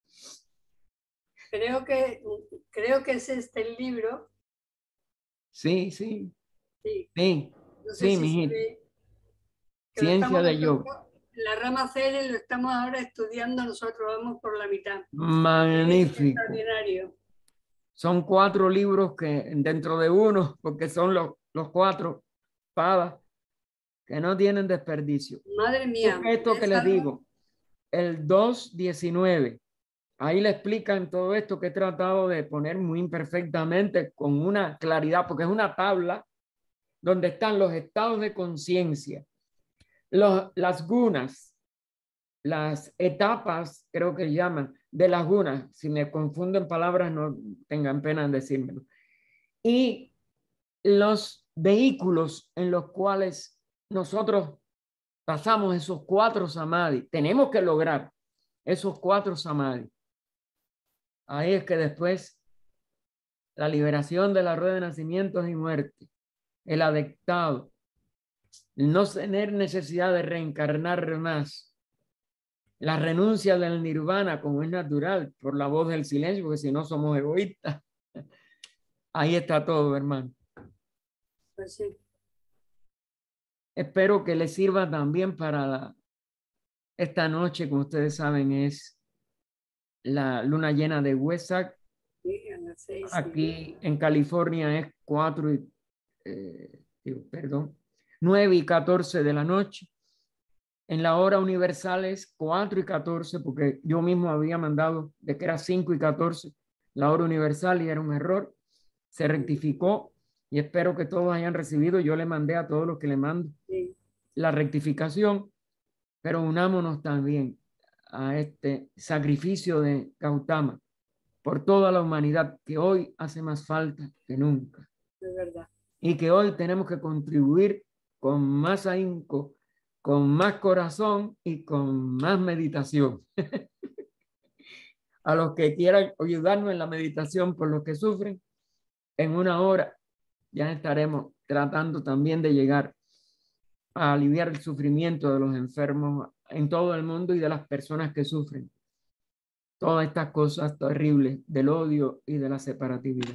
Creo que, creo que es este el libro.
Sí, sí.
Sí,
Sí,
no sé
sí,
si se
mijito.
ve, que lo
Ciencia
estamos
de yoga.
nosotros- La rama C L lo estamos ahora estudiando, nosotros vamos por la mitad. Es
Magnífico.
extraordinario.
Son cuatro libros que dentro de uno, porque son los, los cuatro padas que no tienen desperdicio.
Madre mía.
Porque esto que
esa-
les digo, el dos diecinueve, ahí le explican todo esto que he tratado de poner muy imperfectamente con una claridad, porque es una tabla donde están los estados de conciencia, los, las gunas, las etapas, creo que llaman, de las gunas. Si me confundo en palabras, no tengan pena en decírmelo. Y los vehículos en los cuales nosotros pasamos esos cuatro samadhi. Tenemos que lograr esos cuatro samadhi. Ahí es que después la liberación de la rueda de nacimientos y muerte, el adectado, el no tener necesidad de reencarnar más, la renuncia del nirvana como es natural por la voz del silencio, porque si no somos egoístas. Ahí está todo, hermano.
Pues sí.
Espero que les sirva también para la, esta noche, como ustedes saben, es la luna llena de Wesak.
Sí, a las seis, sí.
Aquí en California es cuatro y, eh, digo, perdón, nueve y catorce de la noche. En la hora universal es cuatro y catorce, porque yo mismo había mandado de que era cinco y catorce la hora universal y era un error. Se rectificó y espero que todos hayan recibido. Yo le mandé a todos los que le mando
Sí.
la rectificación, pero unámonos también a este sacrificio de Gautama por toda la humanidad, que hoy hace más falta que nunca.
Es verdad.
Y que hoy tenemos que contribuir con más ahínco, con más corazón y con más meditación. A los que quieran ayudarnos en la meditación por los que sufren, en una hora ya estaremos tratando también de llegar a aliviar el sufrimiento de los enfermos en todo el mundo y de las personas que sufren todas estas cosas terribles del odio y de la separatividad.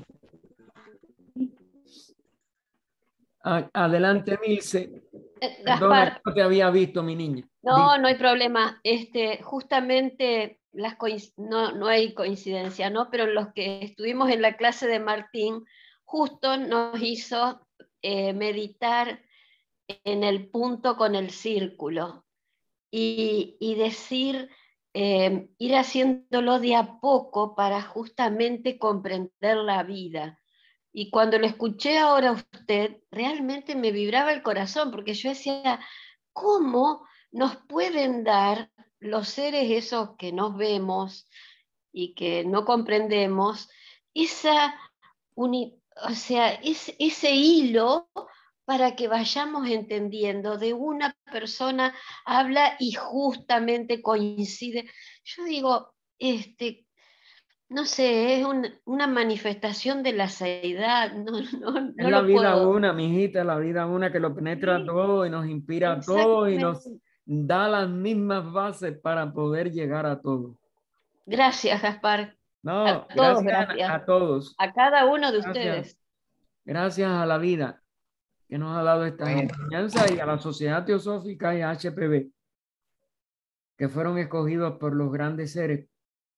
Adelante, Milce.
Eh,
Perdona,
Gaspar,
no te había visto, mi niña.
no, no hay problema. Este, justamente las coinc- no, no hay coincidencia, ¿no? Pero los que estuvimos en la clase de Martín, justo nos hizo eh, meditar en el punto con el círculo y, y decir, eh, ir haciéndolo de a poco para justamente comprender la vida. Y cuando lo escuché ahora a usted, realmente me vibraba el corazón, porque yo decía, ¿cómo nos pueden dar los seres esos que nos vemos y que no comprendemos, esa uni, o sea, es, ese hilo para que vayamos entendiendo? De una persona habla y justamente coincide. Yo digo, este, no sé, es un, una manifestación de la seidad, no, no,
Es
no
la
lo
vida
puedo.
una, mijita, la vida una que lo penetra
Sí,
todo y nos inspira a todo y nos
exactamente.
da las mismas bases para poder llegar a todo.
Gracias, Gaspar.
No,
A todos,
gracias
gracias.
a todos.
A cada uno de
Gracias.
ustedes.
Gracias a la vida que nos ha dado estas
Bueno.
enseñanzas y a la Sociedad Teosófica y a H P B, que fueron escogidos por los grandes seres.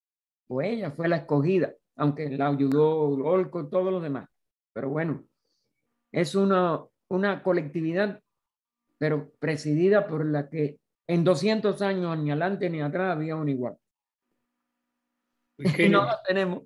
Pues ella fue la escogida, aunque la ayudó Olco y todos los demás. Pero bueno, es una, una colectividad, pero presidida por la que en doscientos años ni adelante ni atrás había un igual. Y no la tenemos.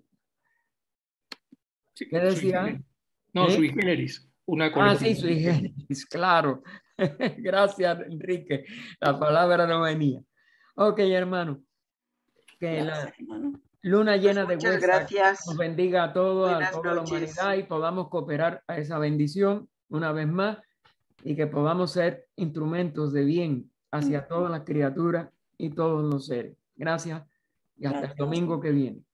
Sí,
¿Qué decía?
No,
¿Eh?
sui generis. Una
Ah, sí, sui generis, claro. Gracias, Enrique. La palabra no venía. Ok, hermano. Que
Gracias,
la
hermano.
luna llena
Pues
de
muchas
Huesac
gracias.
nos bendiga a todos, a
Buenas
toda la
noches.
humanidad, y podamos cooperar a esa bendición una vez más, y que podamos ser instrumentos de bien hacia todas las criaturas y todos los seres. Gracias y hasta el
Gracias.
domingo que viene.